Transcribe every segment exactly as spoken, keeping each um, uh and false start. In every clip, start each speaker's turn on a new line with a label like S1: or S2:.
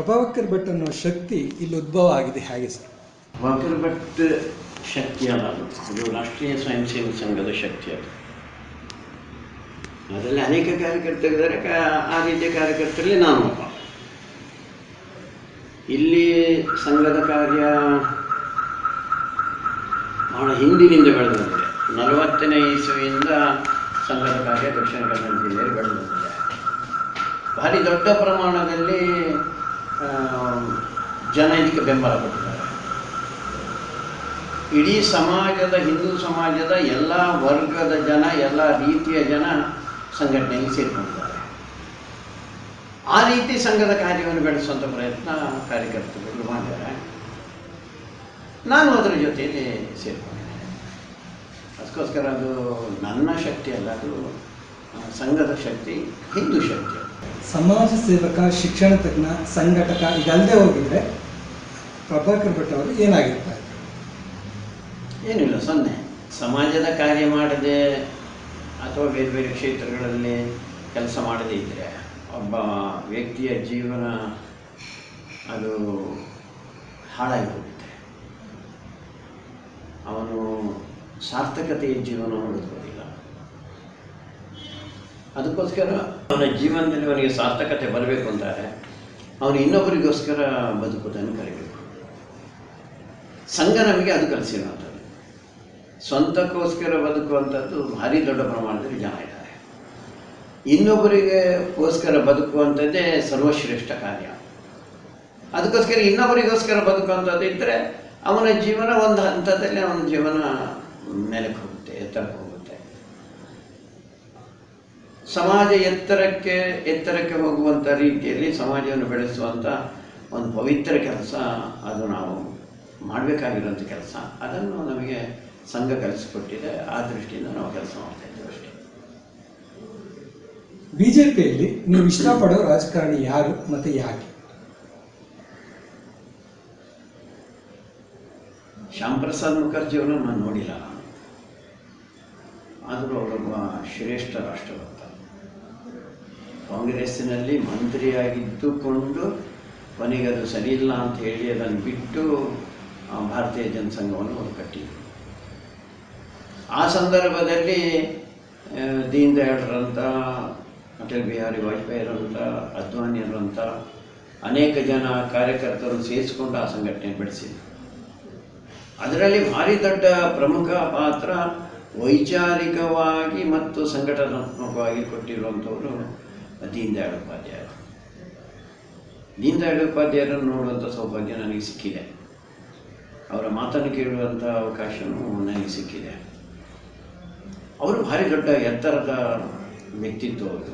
S1: ಪ್ರಭಾಕರ್ ಭಟ್ ಅನ್ನೋ ಶಕ್ತಿ ಇಲ್ಲಿ ಉದ್ಭವ ಆಗಿದೆ ಹೇಗೆ ಸರ್?
S2: ಪ್ರಭಾಕರ್ ಭಟ್ ಶಕ್ತಿ ಅಲ್ಲ, ಅದು ರಾಷ್ಟ್ರೀಯ ಸ್ವಯಂ ಸೇವಕ ಸಂಘದ ಶಕ್ತಿ. ಅದು ಅದರಲ್ಲಿ ಅನೇಕ ಕಾರ್ಯಕರ್ತರಿದ್ದಾರೆ. ಆ ರೀತಿಯ ಕಾರ್ಯಕರ್ತರಲ್ಲಿ ನಾನು ಒಬ್ಬ. ಇಲ್ಲಿ ಸಂಘದ ಕಾರ್ಯ ಬಹಳ ಹಿಂದಿನಿಂದ ಬೆಳೆದು ಬಂದಿದೆ. ನಲವತ್ತನೇ ಇಸುವಿಯಿಂದ ಸಂಘದ ಕಾರ್ಯ ದಕ್ಷಿಣ ಕನ್ನಡ ಜಿಲ್ಲೆಯಲ್ಲಿ ಬೆಳೆದು ಬಂದಿದೆ. ಭಾರಿ ದೊಡ್ಡ ಪ್ರಮಾಣದಲ್ಲಿ ಜನ ಇದಕ್ಕೆ ಬೆಂಬಲ ಕೊಟ್ಟಿದ್ದಾರೆ. ಇಡೀ ಸಮಾಜದ, ಹಿಂದೂ ಸಮಾಜದ ಎಲ್ಲ ವರ್ಗದ ಜನ, ಎಲ್ಲ ರೀತಿಯ ಜನ ಸಂಘಟನೆಯಲ್ಲಿ ಸೇರಿಕೊಂಡಿದ್ದಾರೆ. ಆ ರೀತಿ ಸಂಘದ ಕಾರ್ಯವನ್ನು ಬೆಳೆಸುವಂಥ ಪ್ರಯತ್ನ ಕಾರ್ಯಕರ್ತರು ಮಾಡಿದ್ದಾರೆ. ನಾನು ಅದರ ಜೊತೆಯಲ್ಲಿ ಸೇರಿಕೊಂಡಿದ್ದೇನೆ. ಅದಕ್ಕೋಸ್ಕರ ಅದು ನನ್ನ ಶಕ್ತಿ ಅಲ್ಲ, ಅದು ಸಂಘದ ಶಕ್ತಿ, ಹಿಂದೂ ಶಕ್ತಿ.
S1: ಸಮಾಜ ಸೇವಕ, ಶಿಕ್ಷಣ ತಜ್ಞ, ಸಂಘಟಕ ಇದಲ್ಲದೆ ಹೋಗಿದ್ರೆ ಪ್ರಭಾಕರ್ ಭಟ್ ಅವರು ಏನಾಗಿರ್ತಾರೆ?
S2: ಏನಿಲ್ಲ, ಸೊನ್ನೆ. ಸಮಾಜದ ಕಾರ್ಯ ಮಾಡದೆ ಅಥವಾ ಬೇರೆ ಬೇರೆ ಕ್ಷೇತ್ರಗಳಲ್ಲಿ ಕೆಲಸ ಮಾಡದೇ ಇದ್ದರೆ ಒಬ್ಬ ವ್ಯಕ್ತಿಯ ಜೀವನ ಅದು ಹಾಳಾಗಿ ಹೋಗುತ್ತೆ. ಅವನು ಸಾರ್ಥಕತೆಯ ಜೀವನ ಹುಡುಕೋದಿಲ್ಲ. ಅದಕ್ಕೋಸ್ಕರ ಅವನ ಜೀವನದಲ್ಲಿ ಅವನಿಗೆ ಸಾರ್ಥಕತೆ ಬರಬೇಕು ಅಂತಾರೆ ಅವನು ಇನ್ನೊಬ್ಬರಿಗೋಸ್ಕರ ಬದುಕುವುದನ್ನು ಕಲಿಬೇಕು. ಸಂಘ ನಮಗೆ ಅದು ಕಲಿಸಿರುವಂಥದ್ದು. ಸ್ವಂತಕ್ಕೋಸ್ಕರ ಬದುಕುವಂಥದ್ದು ಭಾರಿ ದೊಡ್ಡ ಪ್ರಮಾಣದಲ್ಲಿ ಜನ ಇದ್ದಾರೆ. ಇನ್ನೊಬ್ಬರಿಗೋಸ್ಕರ ಬದುಕುವಂಥದ್ದೇ ಸರ್ವಶ್ರೇಷ್ಠ ಕಾರ್ಯ. ಅದಕ್ಕೋಸ್ಕರ ಇನ್ನೊಬ್ಬರಿಗೋಸ್ಕರ ಬದುಕುವಂಥದ್ದು ಇದ್ದರೆ ಅವನ ಜೀವನ ಒಂದು ಹಂತದಲ್ಲಿ ಅವನ ಜೀವನ ಮೇಲಕ್ಕೆ ಹೋಗುತ್ತೆ, ಎತ್ತರಕ್ಕೆ ಹೋಗುತ್ತೆ. ಸಮಾಜ ಎತ್ತರಕ್ಕೆ ಎತ್ತರಕ್ಕೆ ಹೋಗುವಂಥ ರೀತಿಯಲ್ಲಿ ಸಮಾಜವನ್ನು ಬೆಳೆಸುವಂಥ ಒಂದು ಪವಿತ್ರ ಕೆಲಸ ಅದು ನಾವು ಮಾಡಬೇಕಾಗಿರುವಂಥ ಕೆಲಸ. ಅದನ್ನು ನಮಗೆ ಸಂಘ ಕಲಿಸಿಕೊಟ್ಟಿದೆ. ಆ ದೃಷ್ಟಿಯಿಂದ ನಾವು ಕೆಲಸ ಮಾಡ್ತಾ ಇದ್ದೇವೆ ಅಷ್ಟೇ.
S1: ಬಿಜೆಪಿಯಲ್ಲಿ ನೀವು ಇಷ್ಟಪಡೋ ರಾಜಕಾರಣಿ ಯಾರು ಮತ್ತು ಯಾಕೆ?
S2: ಶ್ಯಾಮ್ ಪ್ರಸಾದ್ ಮುಖರ್ಜಿಯವರನ್ನು ನಾನು ನೋಡಿಲ್ಲ. ನಾನು ಆದರೂ ಅವರೊಬ್ಬ ಶ್ರೇಷ್ಠ ರಾಷ್ಟ್ರಭಕ್ತ. ಕಾಂಗ್ರೆಸ್ಸಿನಲ್ಲಿ ಮಂತ್ರಿಯಾಗಿದ್ದುಕೊಂಡು ಕೊನೆಗೆ ಅದು ಸರಿಯಿಲ್ಲ ಅಂತ ಹೇಳಿ ಅದನ್ನು ಬಿಟ್ಟು ಭಾರತೀಯ ಜನಸಂಘವನ್ನು ಅವರು ಕಟ್ಟಿದರು. ಆ ಸಂದರ್ಭದಲ್ಲಿ ದೀನ್ ದಯಾಳ್ರಂಥ, ಅಟಲ್ ಬಿಹಾರಿ ವಾಜಪೇಯಿರಂಥ, ಅದ್ವಾನಿಯರಂಥ ಅನೇಕ ಜನ ಕಾರ್ಯಕರ್ತರು ಸೇರಿಸಿಕೊಂಡು ಆ ಸಂಘಟನೆ ಬೆಳೆಸಿದರು. ಅದರಲ್ಲಿ ಭಾರಿ ದೊಡ್ಡ ಪ್ರಮುಖ ಪಾತ್ರ ವೈಚಾರಿಕವಾಗಿ ಮತ್ತು ಸಂಘಟನಾತ್ಮಕವಾಗಿ ಕೊಟ್ಟಿರುವಂಥವರು ದೀನ್ ದಯಾಳ್ ಉಪಾಧ್ಯಾಯರು. ದೀನ್ ದಯಾಳ್ ಉಪಾಧ್ಯಾಯರನ್ನು ನೋಡುವಂಥ ಸೌಭಾಗ್ಯ ನನಗೆ ಸಿಕ್ಕಿದೆ. ಅವರ ಮಾತನ್ನು ಕೇಳುವಂಥ ಅವಕಾಶವೂ ನನಗೆ ಸಿಕ್ಕಿದೆ. ಅವರು ಭಾರಿ ದೊಡ್ಡ ಎತ್ತರದ ವ್ಯಕ್ತಿತ್ವ ಅವರು.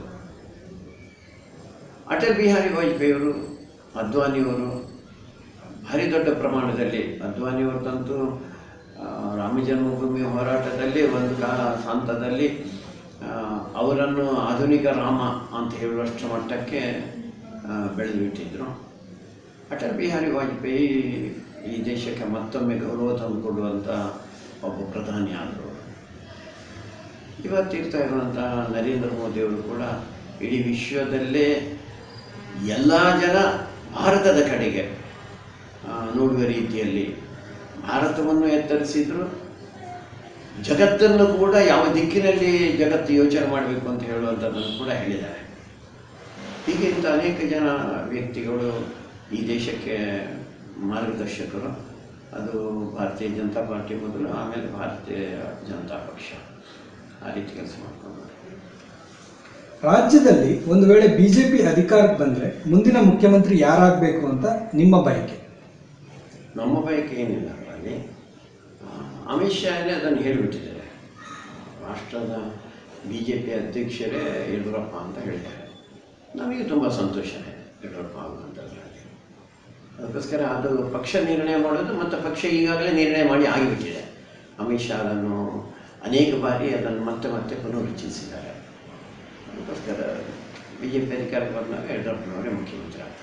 S2: ಅಟಲ್ ಬಿಹಾರಿ ವಾಜಪೇಯಿಯವರು, ಅದ್ವಾನಿಯವರು ಭಾರಿ ದೊಡ್ಡ ಪ್ರಮಾಣದಲ್ಲಿ, ಅದ್ವಾನಿಯವ್ರದಂತೂ ರಾಮ ಜನ್ಮಭೂಮಿ ಹೋರಾಟದಲ್ಲಿ ಒಂದು ಕಾಲ ಹಂತದಲ್ಲಿ ಅವರನ್ನು ಆಧುನಿಕ ರಾಮ ಅಂತ ಹೇಳುವಷ್ಟು ಮಟ್ಟಕ್ಕೆ ಬೆಳೆದು ಬಿಟ್ಟಿದ್ದರು. ಅಟಲ್ ಬಿಹಾರಿ ವಾಜಪೇಯಿ ಈ ದೇಶಕ್ಕೆ ಮತ್ತೊಮ್ಮೆ ಗೌರವ ತಂದುಕೊಡುವಂಥ ಒಬ್ಬ ಪ್ರಧಾನಿ ಆದರು. ಇವತ್ತಿರ್ತಾ ಇರುವಂಥ ನರೇಂದ್ರ ಮೋದಿಯವರು ಕೂಡ ಇಡೀ ವಿಶ್ವದಲ್ಲೇ ಎಲ್ಲ ಜನ ಭಾರತದ ಕಡೆಗೆ ನೋಡುವ ರೀತಿಯಲ್ಲಿ ಭಾರತವನ್ನು ಎತ್ತರಿಸಿದ್ರು. ಜಗತ್ತನ್ನು ಕೂಡ ಯಾವ ದಿಕ್ಕಿನಲ್ಲಿ ಜಗತ್ತು ಯೋಚನೆ ಮಾಡಬೇಕು ಅಂತ ಹೇಳುವಂಥದ್ದನ್ನು ಕೂಡ ಹೇಳಿದ್ದಾರೆ. ಹೀಗೆ ಇಂಥ ಅನೇಕ ಜನ ವ್ಯಕ್ತಿಗಳು ಈ ದೇಶಕ್ಕೆ ಮಾರ್ಗದರ್ಶಕರು. ಅದು ಭಾರತೀಯ ಜನತಾ ಪಾರ್ಟಿ ಮೊದಲು, ಆಮೇಲೆ ಭಾರತೀಯ ಜನತಾ ಪಕ್ಷ ಆ ರೀತಿ ಕೆಲಸ ಮಾಡ್ಕೊಂಡು.
S1: ರಾಜ್ಯದಲ್ಲಿ ಒಂದು ವೇಳೆ ಬಿಜೆಪಿ ಅಧಿಕಾರಕ್ಕೆ ಬಂದರೆ ಮುಂದಿನ ಮುಖ್ಯಮಂತ್ರಿ ಯಾರಾಗಬೇಕು ಅಂತ ನಿಮ್ಮ ಬಯಕೆ?
S2: ನಮ್ಮ ಬಯಕೆ ಏನಿಲ್ಲ. ಅಲ್ಲಿ ಅಮಿತ್ ಶಾನೇ ಅದನ್ನು ಹೇಳಿಬಿಟ್ಟಿದ್ದಾರೆ. ರಾಷ್ಟ್ರದ ಬಿ ಜೆ ಪಿ ಅಧ್ಯಕ್ಷರೇ ಯಡಿಯೂರಪ್ಪ ಅಂತ ಹೇಳಿದ್ದಾರೆ. ನಮಗೆ ತುಂಬ ಸಂತೋಷನೇ ಯಡಿಯೂರಪ್ಪ ಆಗುವಂಥದ್ರಲ್ಲಿ. ಅದಕ್ಕೋಸ್ಕರ ಅದು ಪಕ್ಷ ನಿರ್ಣಯ ಮಾಡೋದು, ಮತ್ತು ಪಕ್ಷ ಈಗಾಗಲೇ ನಿರ್ಣಯ ಮಾಡಿ ಆಗಿಬಿಟ್ಟಿದೆ. ಅಮಿತ್ ಶಾ ಅದನ್ನು ಅನೇಕ ಬಾರಿ ಅದನ್ನು ಮತ್ತೆ ಮತ್ತೆ ಪುನರುಚ್ಚರಿಸಿದ್ದಾರೆ. ಅದಕ್ಕೋಸ್ಕರ ಬಿ ಜೆ ಪಿ ಅಧಿಕಾರಕ್ಕೆ ಬಂದಾಗ ಯಡಿಯೂರಪ್ಪನವರೇ ಮುಖ್ಯಮಂತ್ರಿ ಆಗ್ತಾರೆ.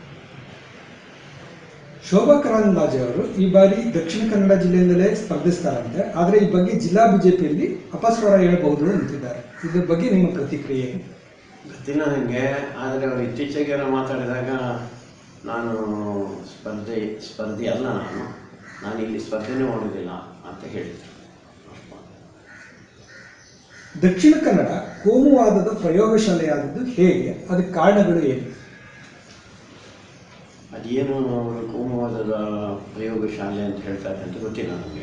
S1: ಶೋಭಾ ಕರಂದ್ಲಾಜೆ ಅವರು ಈ ಬಾರಿ ದಕ್ಷಿಣ ಕನ್ನಡ ಜಿಲ್ಲೆಯಿಂದಲೇ ಸ್ಪರ್ಧಿಸ್ತಾರಂತೆ. ಆದರೆ ಈ ಬಗ್ಗೆ ಜಿಲ್ಲಾ ಬಿಜೆಪಿಯಲ್ಲಿ ಅಪಸ್ವರ ಹೇಳಬಹುದು ಅಂತಿದ್ದಾರೆ. ಇದ್ರ ಬಗ್ಗೆ ನಿಮ್ಮ ಪ್ರತಿಕ್ರಿಯೆ?
S2: ಗೊತ್ತಿಲ್ಲ ನನಗೆ. ಆದರೆ ಅವರು ಇತ್ತೀಚೆಗೆ ಮಾತಾಡಿದಾಗ ನಾನು ಸ್ಪರ್ಧೆ ಸ್ಪರ್ಧೆ ಅಲ್ಲ, ನಾನು ನಾನು ಇಲ್ಲಿ ಸ್ಪರ್ಧೆನೇ ಮಾಡೋದಿಲ್ಲ ಅಂತ ಹೇಳಿದರು.
S1: ದಕ್ಷಿಣ ಕನ್ನಡ ಕೋಮುವಾದದ ಪ್ರಯೋಗಶಾಲೆಯಾದದ್ದು ಹೇಗೆ? ಅದಕ್ಕೆ ಕಾರಣಗಳು ಏನು?
S2: ಅದೇನು ಅವರು ಕೋಮುವಾದದ ಪ್ರಯೋಗಶಾಲೆ ಅಂತ ಹೇಳ್ತಾರೆ ಅಂತ ಗೊತ್ತಿಲ್ಲ ನನಗೆ.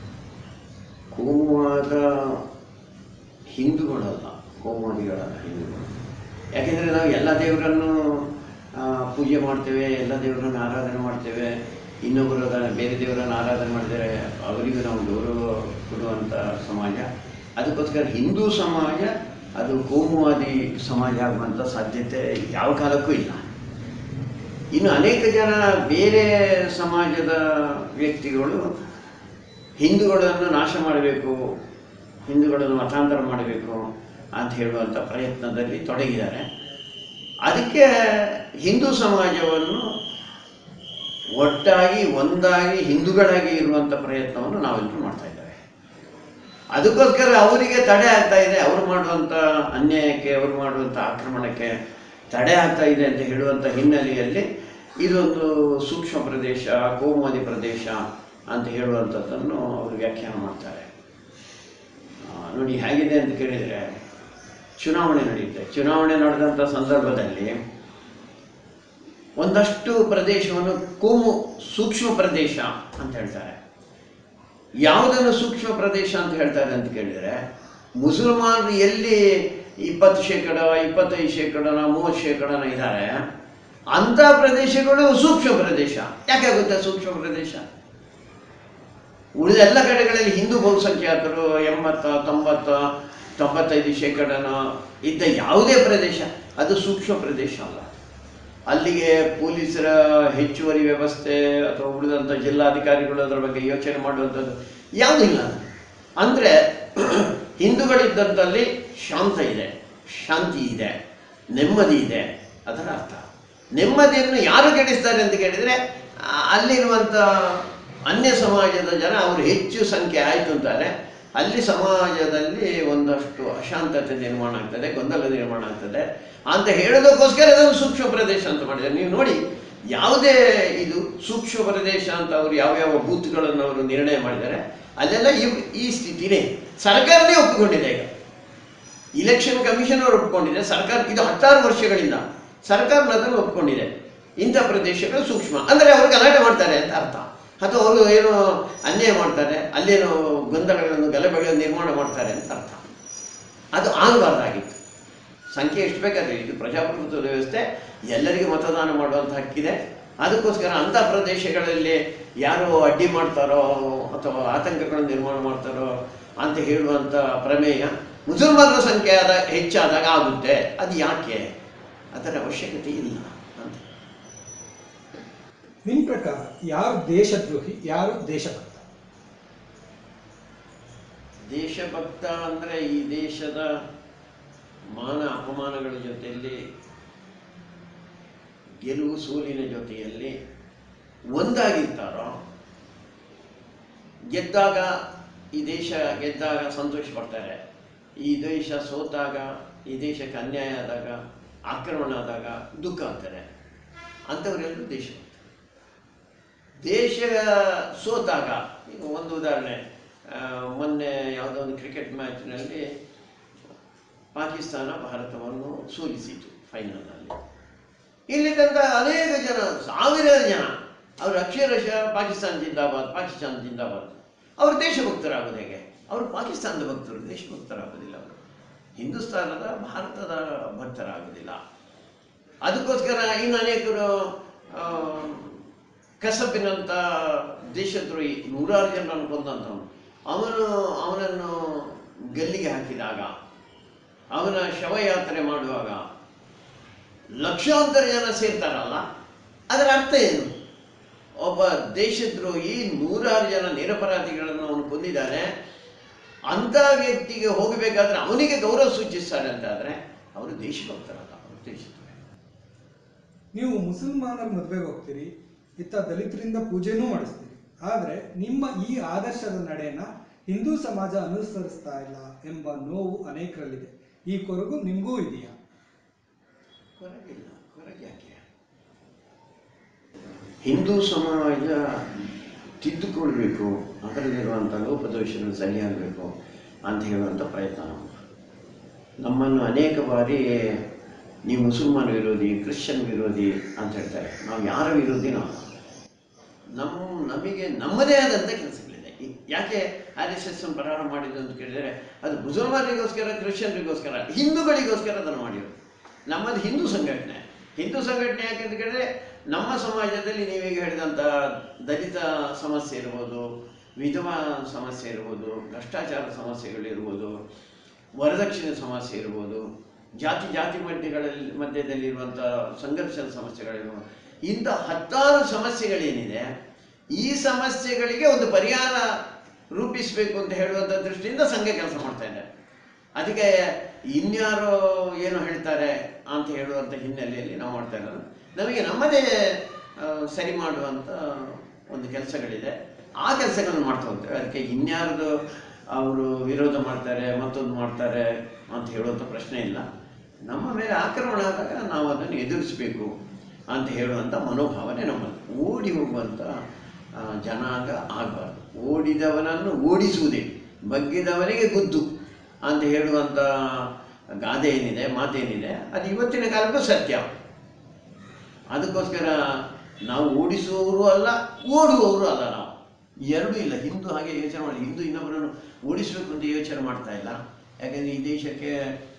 S2: ಕೋಮುವಾದ ಹಿಂದೂಗಳಲ್ಲ, ಕೋಮುವಾದಿಗಳಲ್ಲ ಹಿಂದೂಗಳು. ಯಾಕೆಂದರೆ ನಾವು ಎಲ್ಲ ದೇವರನ್ನು ಪೂಜೆ ಮಾಡ್ತೇವೆ, ಎಲ್ಲ ದೇವರನ್ನು ಆರಾಧನೆ ಮಾಡ್ತೇವೆ. ಇನ್ನೊಬ್ಬರು ಬೇರೆ ದೇವರನ್ನು ಆರಾಧನೆ ಮಾಡಿದರೆ ಅವರಿಗೂ ನಾವು ಗೌರವ ಕೊಡುವಂಥ ಸಮಾಜ. ಅದಕ್ಕೋಸ್ಕರ ಹಿಂದೂ ಸಮಾಜ ಅದು ಕೋಮುವಾದಿ ಸಮಾಜ ಆಗುವಂಥ ಸಾಧ್ಯತೆ ಯಾವ ಕಾಲಕ್ಕೂ ಇಲ್ಲ. ಇನ್ನು ಅನೇಕ ಜನ ಬೇರೆ ಸಮಾಜದ ವ್ಯಕ್ತಿಗಳು ಹಿಂದೂಗಳನ್ನು ನಾಶ ಮಾಡಬೇಕು, ಹಿಂದೂಗಳನ್ನು ಮತಾಂತರ ಮಾಡಬೇಕು ಅಂತ ಹೇಳುವಂಥ ಪ್ರಯತ್ನದಲ್ಲಿ ತೊಡಗಿದ್ದಾರೆ. ಅದಕ್ಕೆ ಹಿಂದೂ ಸಮಾಜವನ್ನು ಒಟ್ಟಾಗಿ ಒಂದಾಗಿ ಹಿಂದೂಗಳಾಗಿ ಇರುವಂಥ ಪ್ರಯತ್ನವನ್ನು ನಾವೆಲ್ಲರೂ ಮಾಡ್ತಾ ಇದ್ದೇವೆ. ಅದಕ್ಕೋಸ್ಕರ ಅವರಿಗೆ ತಡೆ ಆಗ್ತಾ ಇದೆ, ಅವರು ಮಾಡುವಂಥ ಅನ್ಯಾಯಕ್ಕೆ, ಅವರು ಮಾಡುವಂಥ ಆಕ್ರಮಣಕ್ಕೆ ತಡೆ ಆಗ್ತಾ ಇದೆ ಅಂತ ಹೇಳುವಂಥ ಹಿನ್ನೆಲೆಯಲ್ಲಿ ಇದೊಂದು ಸೂಕ್ಷ್ಮ ಪ್ರದೇಶ, ಕೋಮುವಾದಿ ಪ್ರದೇಶ ಅಂತ ಹೇಳುವಂಥದ್ದನ್ನು ಅವರು ವ್ಯಾಖ್ಯಾನ ಮಾಡ್ತಾರೆ. ನೋಡಿ ಹೇಗಿದೆ ಅಂತ ಕೇಳಿದರೆ, ಚುನಾವಣೆ ನಡೆಯುತ್ತೆ. ಚುನಾವಣೆ ನಡೆದಂಥ ಸಂದರ್ಭದಲ್ಲಿ ಒಂದಷ್ಟು ಪ್ರದೇಶವನ್ನು ಕೋಮು ಸೂಕ್ಷ್ಮ ಪ್ರದೇಶ ಅಂತ ಹೇಳ್ತಾರೆ. ಯಾವುದನ್ನು ಸೂಕ್ಷ್ಮ ಪ್ರದೇಶ ಅಂತ ಹೇಳ್ತಾರೆ ಅಂತ ಕೇಳಿದರೆ, ಮುಸಲ್ಮಾನರು ಎಲ್ಲಿ ಇಪ್ಪತ್ತು ಶೇಕಡ ಇಪ್ಪತ್ತೈದು ಶೇಕಡನ ಮೂವತ್ತು ಶೇಕಡನ ಇದ್ದಾರೆ ಅಂಥ ಪ್ರದೇಶಗಳು ಸೂಕ್ಷ್ಮ ಪ್ರದೇಶ. ಯಾಕೆ ಆಗುತ್ತೆ ಸೂಕ್ಷ್ಮ ಪ್ರದೇಶ? ಉಳಿದ ಎಲ್ಲ ಕಡೆಗಳಲ್ಲಿ ಹಿಂದೂ ಬಹುಸಂಖ್ಯಾತರು ಎಂಬತ್ತ ತೊಂಬತ್ತ ತೊಂಬತ್ತೈದು ಶೇಕಡನ ಇದ್ದ ಯಾವುದೇ ಪ್ರದೇಶ ಅದು ಸೂಕ್ಷ್ಮ ಪ್ರದೇಶ ಅಲ್ಲ. ಅಲ್ಲಿಗೆ ಪೊಲೀಸರ ಹೆಚ್ಚುವರಿ ವ್ಯವಸ್ಥೆ ಅಥವಾ ಉಳಿದಂಥ ಜಿಲ್ಲಾಧಿಕಾರಿಗಳು ಅದರ ಬಗ್ಗೆ ಯೋಚನೆ ಮಾಡುವಂಥದ್ದು ಯಾವುದಿಲ್ಲ. ಅಂದರೆ ಹಿಂದೂಗಳಿದ್ದಂಥಲ್ಲಿ ಶಾಂತ ಇದೆ, ಶಾಂತಿ ಇದೆ, ನೆಮ್ಮದಿ ಇದೆ. ಅದರ ಅರ್ಥ ನೆಮ್ಮದಿಯನ್ನು ಯಾರು ಕೆಡಿಸ್ತಾರೆ ಅಂತ ಕೇಳಿದರೆ, ಅಲ್ಲಿರುವಂಥ ಅನ್ಯ ಸಮಾಜದ ಜನ ಅವರು ಹೆಚ್ಚು ಸಂಖ್ಯೆ ಆಯಿತು ಅಂತಾರೆ. ಅಲ್ಲಿ ಸಮಾಜದಲ್ಲಿ ಒಂದಷ್ಟು ಅಶಾಂತತೆ ನಿರ್ಮಾಣ ಆಗ್ತದೆ, ಗೊಂದಲ ನಿರ್ಮಾಣ ಆಗ್ತದೆ ಅಂತ ಹೇಳೋದಕ್ಕೋಸ್ಕರ ಅದನ್ನು ಸೂಕ್ಷ್ಮ ಪ್ರದೇಶ ಅಂತ ಮಾಡಿದ್ದಾರೆ. ನೀವು ನೋಡಿ, ಯಾವುದೇ ಇದು ಸೂಕ್ಷ್ಮ ಪ್ರದೇಶ ಅಂತ ಅವರು ಯಾವ್ಯಾವ ಬೂತ್ಗಳನ್ನು ಅವರು ನಿರ್ಣಯ ಮಾಡಿದ್ದಾರೆ ಅಲ್ಲೆಲ್ಲ ಈ ಈ ಸ್ಥಿತಿನೇ ಸರ್ಕಾರನೇ ಒಪ್ಪಿಕೊಂಡಿದೆ. ಈಗ ಇಲೆಕ್ಷನ್ ಕಮಿಷನ್ ಅವರು ಒಪ್ಪಿಕೊಂಡಿದೆ, ಸರ್ಕಾರ ಇದು ಹತ್ತಾರು ವರ್ಷಗಳಿಂದ ಸರ್ಕಾರ ಅದನ್ನು ಒಪ್ಪಿಕೊಂಡಿದೆ. ಇಂಥ ಪ್ರದೇಶಗಳು ಸೂಕ್ಷ್ಮ ಅಂದರೆ ಅವರು ಗಲಾಟೆ ಮಾಡ್ತಾರೆ ಅಂತ ಅರ್ಥ, ಅಥವಾ ಅವರು ಏನೋ ಅನ್ಯಾಯ ಮಾಡ್ತಾರೆ, ಅಲ್ಲೇನೋ ಗೊಂದಲಗಳನ್ನು ಗಲಭೆಗಳನ್ನು ನಿರ್ಮಾಣ ಮಾಡ್ತಾರೆ ಅಂತ ಅರ್ಥ. ಅದು ಆಗಬಾರ್ದಾಗಿತ್ತು. ಸಂಖ್ಯೆ ಎಷ್ಟು ಬೇಕಾದ್ರೆ, ಇದು ಪ್ರಜಾಪ್ರಭುತ್ವದ ವ್ಯವಸ್ಥೆ, ಎಲ್ಲರಿಗೂ ಮತದಾನ ಮಾಡುವಂಥ ಹಕ್ಕಿದೆ. ಅದಕ್ಕೋಸ್ಕರ ಅಂಥ ಪ್ರದೇಶಗಳಲ್ಲಿ ಯಾರೋ ಅಡ್ಡಿ ಮಾಡ್ತಾರೋ ಅಥವಾ ಆತಂಕಗಳನ್ನು ನಿರ್ಮಾಣ ಮಾಡ್ತಾರೋ ಅಂತ ಹೇಳುವಂಥ ಪ್ರಮೇಯ ಮುಸಲ್ಮಾನರ ಸಂಖ್ಯೆ ಆದ ಹೆಚ್ಚಾದಾಗ ಆಗುತ್ತೆ. ಅದು ಯಾಕೆ? ಅದರ ಅವಶ್ಯಕತೆ ಇಲ್ಲ ಅಂತ.
S1: ನಿಮ್ಮ ಪ್ರಕಾರ ಯಾರು ದೇಶದ್ರೋಹಿ, ಯಾರು ದೇಶಭಕ್ತ?
S2: ದೇಶಭಕ್ತ ಅಂದರೆ ಈ ದೇಶದ ಮಾನ ಅಪಮಾನಗಳ ಜೊತೆಯಲ್ಲಿ, ಗೆಲುವು ಸೋಲಿನ ಜೊತೆಯಲ್ಲಿ ಒಂದಾಗಿರ್ತಾರೋ, ಗೆದ್ದಾಗ ಈ ದೇಶ ಗೆದ್ದಾಗ ಸಂತೋಷ ಪಡ್ತಾರೆ, ಈ ದೇಶ ಸೋತಾಗ, ಈ ದೇಶಕ್ಕೆ ಅನ್ಯಾಯ ಆದಾಗ, ಆಕ್ರಮಣ ಆದಾಗ ದುಃಖ ಆಗ್ತಾರೆ. ಅಂಥವರೆಲ್ಲರೂ ದೇಶಭಕ್ತ. ದೇಶ ಸೋತಾಗ, ಈಗ ಒಂದು ಉದಾಹರಣೆ, ಮೊನ್ನೆ ಯಾವುದೋ ಒಂದು ಕ್ರಿಕೆಟ್ ಮ್ಯಾಚ್ನಲ್ಲಿ ಪಾಕಿಸ್ತಾನ ಭಾರತವನ್ನು ಸೋಲಿಸಿತು ಫೈನಲ್ನಲ್ಲಿ. ಇಲ್ಲಿದ್ದಂಥ ಅನೇಕ ಜನ, ಸಾವಿರಾರು ಜನ ಅವರು ಅಕ್ಷರಶಃ ಪಾಕಿಸ್ತಾನ ಜಿಂದಾಬಾದ್, ಪಾಕಿಸ್ತಾನ ಜಿಂದಾಬಾದ್. ಅವರು ದೇಶಭಕ್ತರಾಗೋದು ಹೇಗೆ? ಅವರು ಪಾಕಿಸ್ತಾನದ ಭಕ್ತರು, ದೇಶಭಕ್ತರಾಗೋದಿಲ್ಲ. ಅವರು ಹಿಂದೂಸ್ತಾನದ, ಭಾರತದ ಭಕ್ತರಾಗೋದಿಲ್ಲ. ಅದಕ್ಕೋಸ್ಕರ ಇನ್ನು ಅನೇಕರು ಕಸಬಿನಂಥ ದೇಶದ್ರೋಹಿ ನೂರಾರು ಜನರನ್ನು ಕೊಂದಂಥವನು, ಅವನು ಅವನನ್ನು ಗಲ್ಲಿಗೆ ಹಾಕಿದಾಗ, ಅವನ ಶವಯಾತ್ರೆ ಮಾಡುವಾಗ ಲಕ್ಷಾಂತರ ಜನ ಸೇರ್ತಾರಲ್ಲ, ಅದರ ಅರ್ಥ ಏನು? ಒಬ್ಬ ದೇಶದ್ರೋಹಿ ನೂರಾರು ಜನ ನಿರಪರಾಧಿಗಳನ್ನು ಅವನು ಕೊಂದಿದ್ದಾನೆ. ಅಂಥ ವ್ಯಕ್ತಿಗೆ ಹೋಗಬೇಕಾದ್ರೆ ಅವನಿಗೆ ಗೌರವ ಸೂಚಿಸ್ತಾರೆ ಅಂತಾದರೆ ಅವರು ದೇಶಭಕ್ತರಲ್ಲ, ಅವರು ದೇಶದ್ರೋಹಿ.
S1: ನೀವು ಮುಸಲ್ಮಾನರ ಮದುವೆಗೆ ಹೋಗ್ತೀರಿ, ಇತ್ತ ದಲಿತರಿಂದ ಪೂಜೆನೂ ಮಾಡಿಸ್ತೀರಿ. ಆದರೆ ನಿಮ್ಮ ಈ ಆದರ್ಶದ ನಡೆಯನ್ನ ಹಿಂದೂ ಸಮಾಜ ಅನುಸರಿಸ್ತಾ ಇಲ್ಲ ಎಂಬ ನೋವು ಅನೇಕರಲ್ಲಿದೆ. ಈ ಕೊರಗು ನಿಮಗೂ ಇದೆಯಾ?
S2: ಕೊರಗಿಲ್ಲ. ಕೊರಗೆ ಯಾಕೆ? ಹಿಂದೂ ಸಮಾಜ ತಿದ್ದುಕೊಳ್ಬೇಕು, ಅದರಲ್ಲಿರುವಂಥ ಲೋಪದೋಷಗಳು ಸರಿಯಾಗಬೇಕು ಅಂತ ಹೇಳುವಂಥ ಪ್ರಯತ್ನ ನಮ್ಮದು. ನಮ್ಮನ್ನು ಅನೇಕ ಬಾರಿ ನೀವು ಮುಸಲ್ಮಾನ ವಿರೋಧಿ, ಕ್ರಿಶ್ಚಿಯನ್ ವಿರೋಧಿ ಅಂತ ಹೇಳ್ತಾರೆ. ನಾವು ಯಾರ ವಿರೋಧಿ ನಾವು ನಮ್ಮ ನಮಗೆ ನಮ್ಮದೇ ಆದಂಥ ಕೆಲಸಗಳಿದೆ. ಯಾಕೆ ಆರ್ ಎಸ್ ಎಸ್ ಅನ್ನು ಪ್ರಾರಂಭ ಮಾಡಿದ್ದು ಅಂತ ಕೇಳಿದರೆ, ಅದು ಮುಸಲ್ಮಾನರಿಗೋಸ್ಕರ, ಕ್ರಿಶ್ಚಿಯನ್ರಿಗೋಸ್ಕರ, ಹಿಂದೂಗಳಿಗೋಸ್ಕರ ಅದನ್ನು ಮಾಡಿರೋದು. ನಮ್ಮದು ಹಿಂದೂ ಸಂಘಟನೆ. ಹಿಂದೂ ಸಂಘಟನೆ ಯಾಕೆ ಅಂತ ಕೇಳಿದ್ರೆ, ನಮ್ಮ ಸಮಾಜದಲ್ಲಿ ನೀವೀಗ ಹೇಳಿದಂಥ ದಲಿತ ಸಮಸ್ಯೆ ಇರ್ಬೋದು, ವಿಧವಾ ಸಮಸ್ಯೆ ಇರ್ಬೋದು, ಭ್ರಷ್ಟಾಚಾರ ಸಮಸ್ಯೆಗಳಿರ್ಬೋದು, ವರದಕ್ಷಿಣೆ ಸಮಸ್ಯೆ ಇರ್ಬೋದು, ಜಾತಿ ಜಾತಿ ಮಧ್ಯಗಳಲ್ಲಿ ಮಧ್ಯದಲ್ಲಿರುವಂಥ ಸಂಘರ್ಷದ ಸಮಸ್ಯೆಗಳಿರ್ಬೋದು, ಇಂಥ ಹತ್ತಾರು ಸಮಸ್ಯೆಗಳೇನಿದೆ, ಈ ಸಮಸ್ಯೆಗಳಿಗೆ ಒಂದು ಪರಿಹಾರ ರೂಪಿಸಬೇಕು ಅಂತ ಹೇಳುವಂಥ ದೃಷ್ಟಿಯಿಂದ ಸಂಘ ಕೆಲಸ ಮಾಡ್ತಾ ಇದೆ. ಅದಕ್ಕೆ ಇನ್ಯಾರೋ ಏನು ಹೇಳ್ತಾರೆ ಅಂತ ಹೇಳುವಂಥ ಹಿನ್ನೆಲೆಯಲ್ಲಿ ನಾವು ಮಾಡ್ತಾ ಇರೋದು. ನಮಗೆ ನಮ್ಮದೇ ಸರಿ ಮಾಡುವಂಥ ಒಂದು ಕೆಲಸಗಳಿದೆ, ಆ ಕೆಲಸಗಳನ್ನು ಮಾಡ್ತಾ ಹೋಗ್ತೇವೆ. ಅದಕ್ಕೆ ಇನ್ಯಾರ್ದು ಅವರು ವಿರೋಧ ಮಾಡ್ತಾರೆ, ಮತ್ತೊಂದು ಮಾಡ್ತಾರೆ ಅಂತ ಹೇಳುವಂಥ ಪ್ರಶ್ನೆ ಇಲ್ಲ. ನಮ್ಮ ಮೇಲೆ ಆಕ್ರಮಣ ಆದಾಗ ನಾವು ಅದನ್ನು ಎದುರಿಸಬೇಕು ಅಂತ ಹೇಳುವಂಥ ಮನೋಭಾವನೆ ನಮ್ಮದು. ಓಡಿ ಹೋಗುವಂಥ ಜನಾಂಗ ಆಗಬಾರ್ದು. ಓಡಿದವನನ್ನು ಓಡಿಸುವುದೇ, ಬಗ್ಗಿದವನಿಗೆ ಗುದ್ದು ಅಂತ ಹೇಳುವಂಥ ಗಾದೆ ಏನಿದೆ, ಮಾತೇನಿದೆ, ಅದು ಇವತ್ತಿನ ಕಾಲಕ್ಕೂ ಸತ್ಯ. ಅದಕ್ಕೋಸ್ಕರ ನಾವು ಓಡಿಸುವವರು ಅಲ್ಲ, ಓಡುವವರು ಅಲ್ಲ. ನಾವು ಎರಡೂ ಇಲ್ಲ. ಹಿಂದೂ ಹಾಗೆ ಯೋಚನೆ ಮಾಡಿ, ಹಿಂದೂ ಇನ್ನೊಬ್ಬರನ್ನು ಓಡಿಸಬೇಕು ಅಂತ ಯೋಚನೆ ಮಾಡ್ತಾ ಇಲ್ಲ. ಯಾಕೆಂದರೆ ಈ ದೇಶಕ್ಕೆ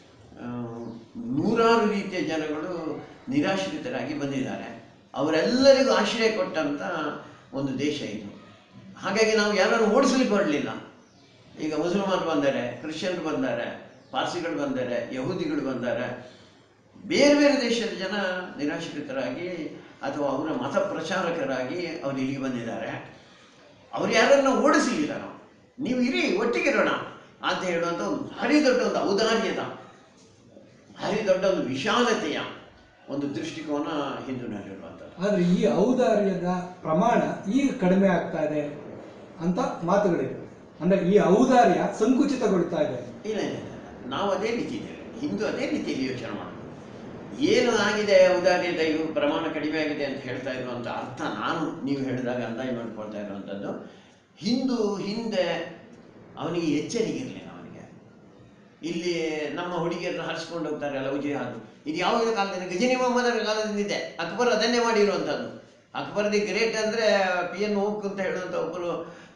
S2: ನೂರಾರು ರೀತಿಯ ಜನಗಳು ನಿರಾಶ್ರಿತರಾಗಿ ಬಂದಿದ್ದಾರೆ. ಅವರೆಲ್ಲರಿಗೂ ಆಶ್ರಯ ಕೊಟ್ಟಂಥ ಒಂದು ದೇಶ ಇದು. ಹಾಗಾಗಿ ನಾವು ಯಾರನ್ನು ಓಡಿಸ್ಲಿಕ್ಕೆ ಹೊರಡಲಿಲ್ಲ. ಈಗ ಮುಸಲ್ಮಾನರು ಬಂದರೆ, ಕ್ರಿಶ್ಚಿಯನ್ರು ಬಂದರೆ, ಪಾರ್ಸಿಗಳು ಬಂದರೆ, ಯಹೂದಿಗಳು ಬಂದರೆ, ಬೇರೆ ಬೇರೆ ದೇಶದ ಜನ ನಿರಾಶ್ರಿತರಾಗಿ ಅಥವಾ ಅವರ ಮತ ಪ್ರಚಾರಕರಾಗಿ ಅವರು ಇಲ್ಲಿಗೆ ಬಂದಿದ್ದಾರೆ. ಅವ್ರು ಯಾರನ್ನು ಓಡಿಸಲಿಲ್ಲ. ನಾವು ನೀವು ಇರಿ, ಒಟ್ಟಿಗಿರೋಣ ಅಂತ ಹೇಳುವಂಥ ಒಂದು ಭಾರಿ ದೊಡ್ಡ ಒಂದು ಔದಾರ್ಯದ, ಭಾರಿ ದೊಡ್ಡ ಒಂದು ವಿಶಾಲತೆಯ ಒಂದು ದೃಷ್ಟಿಕೋನ ಹಿಂದೂನಲ್ಲಿರುವಂಥದ್ದು.
S1: ಆದರೆ ಈ ಔದಾರ್ಯದ ಪ್ರಮಾಣ ಈಗ ಕಡಿಮೆ ಆಗ್ತಾ ಇದೆ ಅಂತ ಮಾತುಗಳಿವೆ. ಅಂದರೆ ಈ ಔದಾರ್ಯ ಸಂಕುಚಿತಗೊಳ್ತಾ ಇದೆ.
S2: ಇಲ್ಲ ಇಲ್ಲ ಇಲ್ಲ, ನಾವು ಅದೇ ರೀತಿ ಇದ್ದೇವೆ. ಹಿಂದೂ ಅದೇ ರೀತಿಯಲ್ಲಿ ಯೋಚನೆ ಮಾಡೋದು. ಏನು ಆಗಿದೆ ಔದಾರ್ಯದ ಇವು ಪ್ರಮಾಣ ಕಡಿಮೆ ಆಗಿದೆ ಅಂತ ಹೇಳ್ತಾ ಇರುವಂಥ ಅರ್ಥ ನಾನು ನೀವು ಹೇಳಿದಾಗ ಅಂದಾಜು ಮಾಡ್ಕೊಳ್ತಾ ಇರುವಂಥದ್ದು, ಹಿಂದೂ ಹಿಂದೆ ಅವನಿಗೆ ಎಚ್ಚರಿಕೆ ಇರಲಿಲ್ಲ. ಅವನಿಗೆ ಇಲ್ಲಿ ನಮ್ಮ ಹುಡುಗಿಯರನ್ನು ಹರಿಸ್ಕೊಂಡು ಹೋಗ್ತಾರೆ ಲವ್ ಜಿಹಾದ್. ಇದು ಯಾವುದೇ ಕಾಲದಿಂದ ಗಜನಿ ಮೊಹಮ್ಮದರ ಕಾಲದಿಂದಿದೆ. ಅಕ್ಬರ್ ಅದನ್ನೇ ಮಾಡಿರುವಂಥದ್ದು. ಅಕ್ಬರ್ ದಿ ಗ್ರೇಟ್ ಅಂದರೆ ಪಿ ಎನ್ ಓಕ್ ಅಂತ ಹೇಳುವಂಥ ಒಬ್ಬರು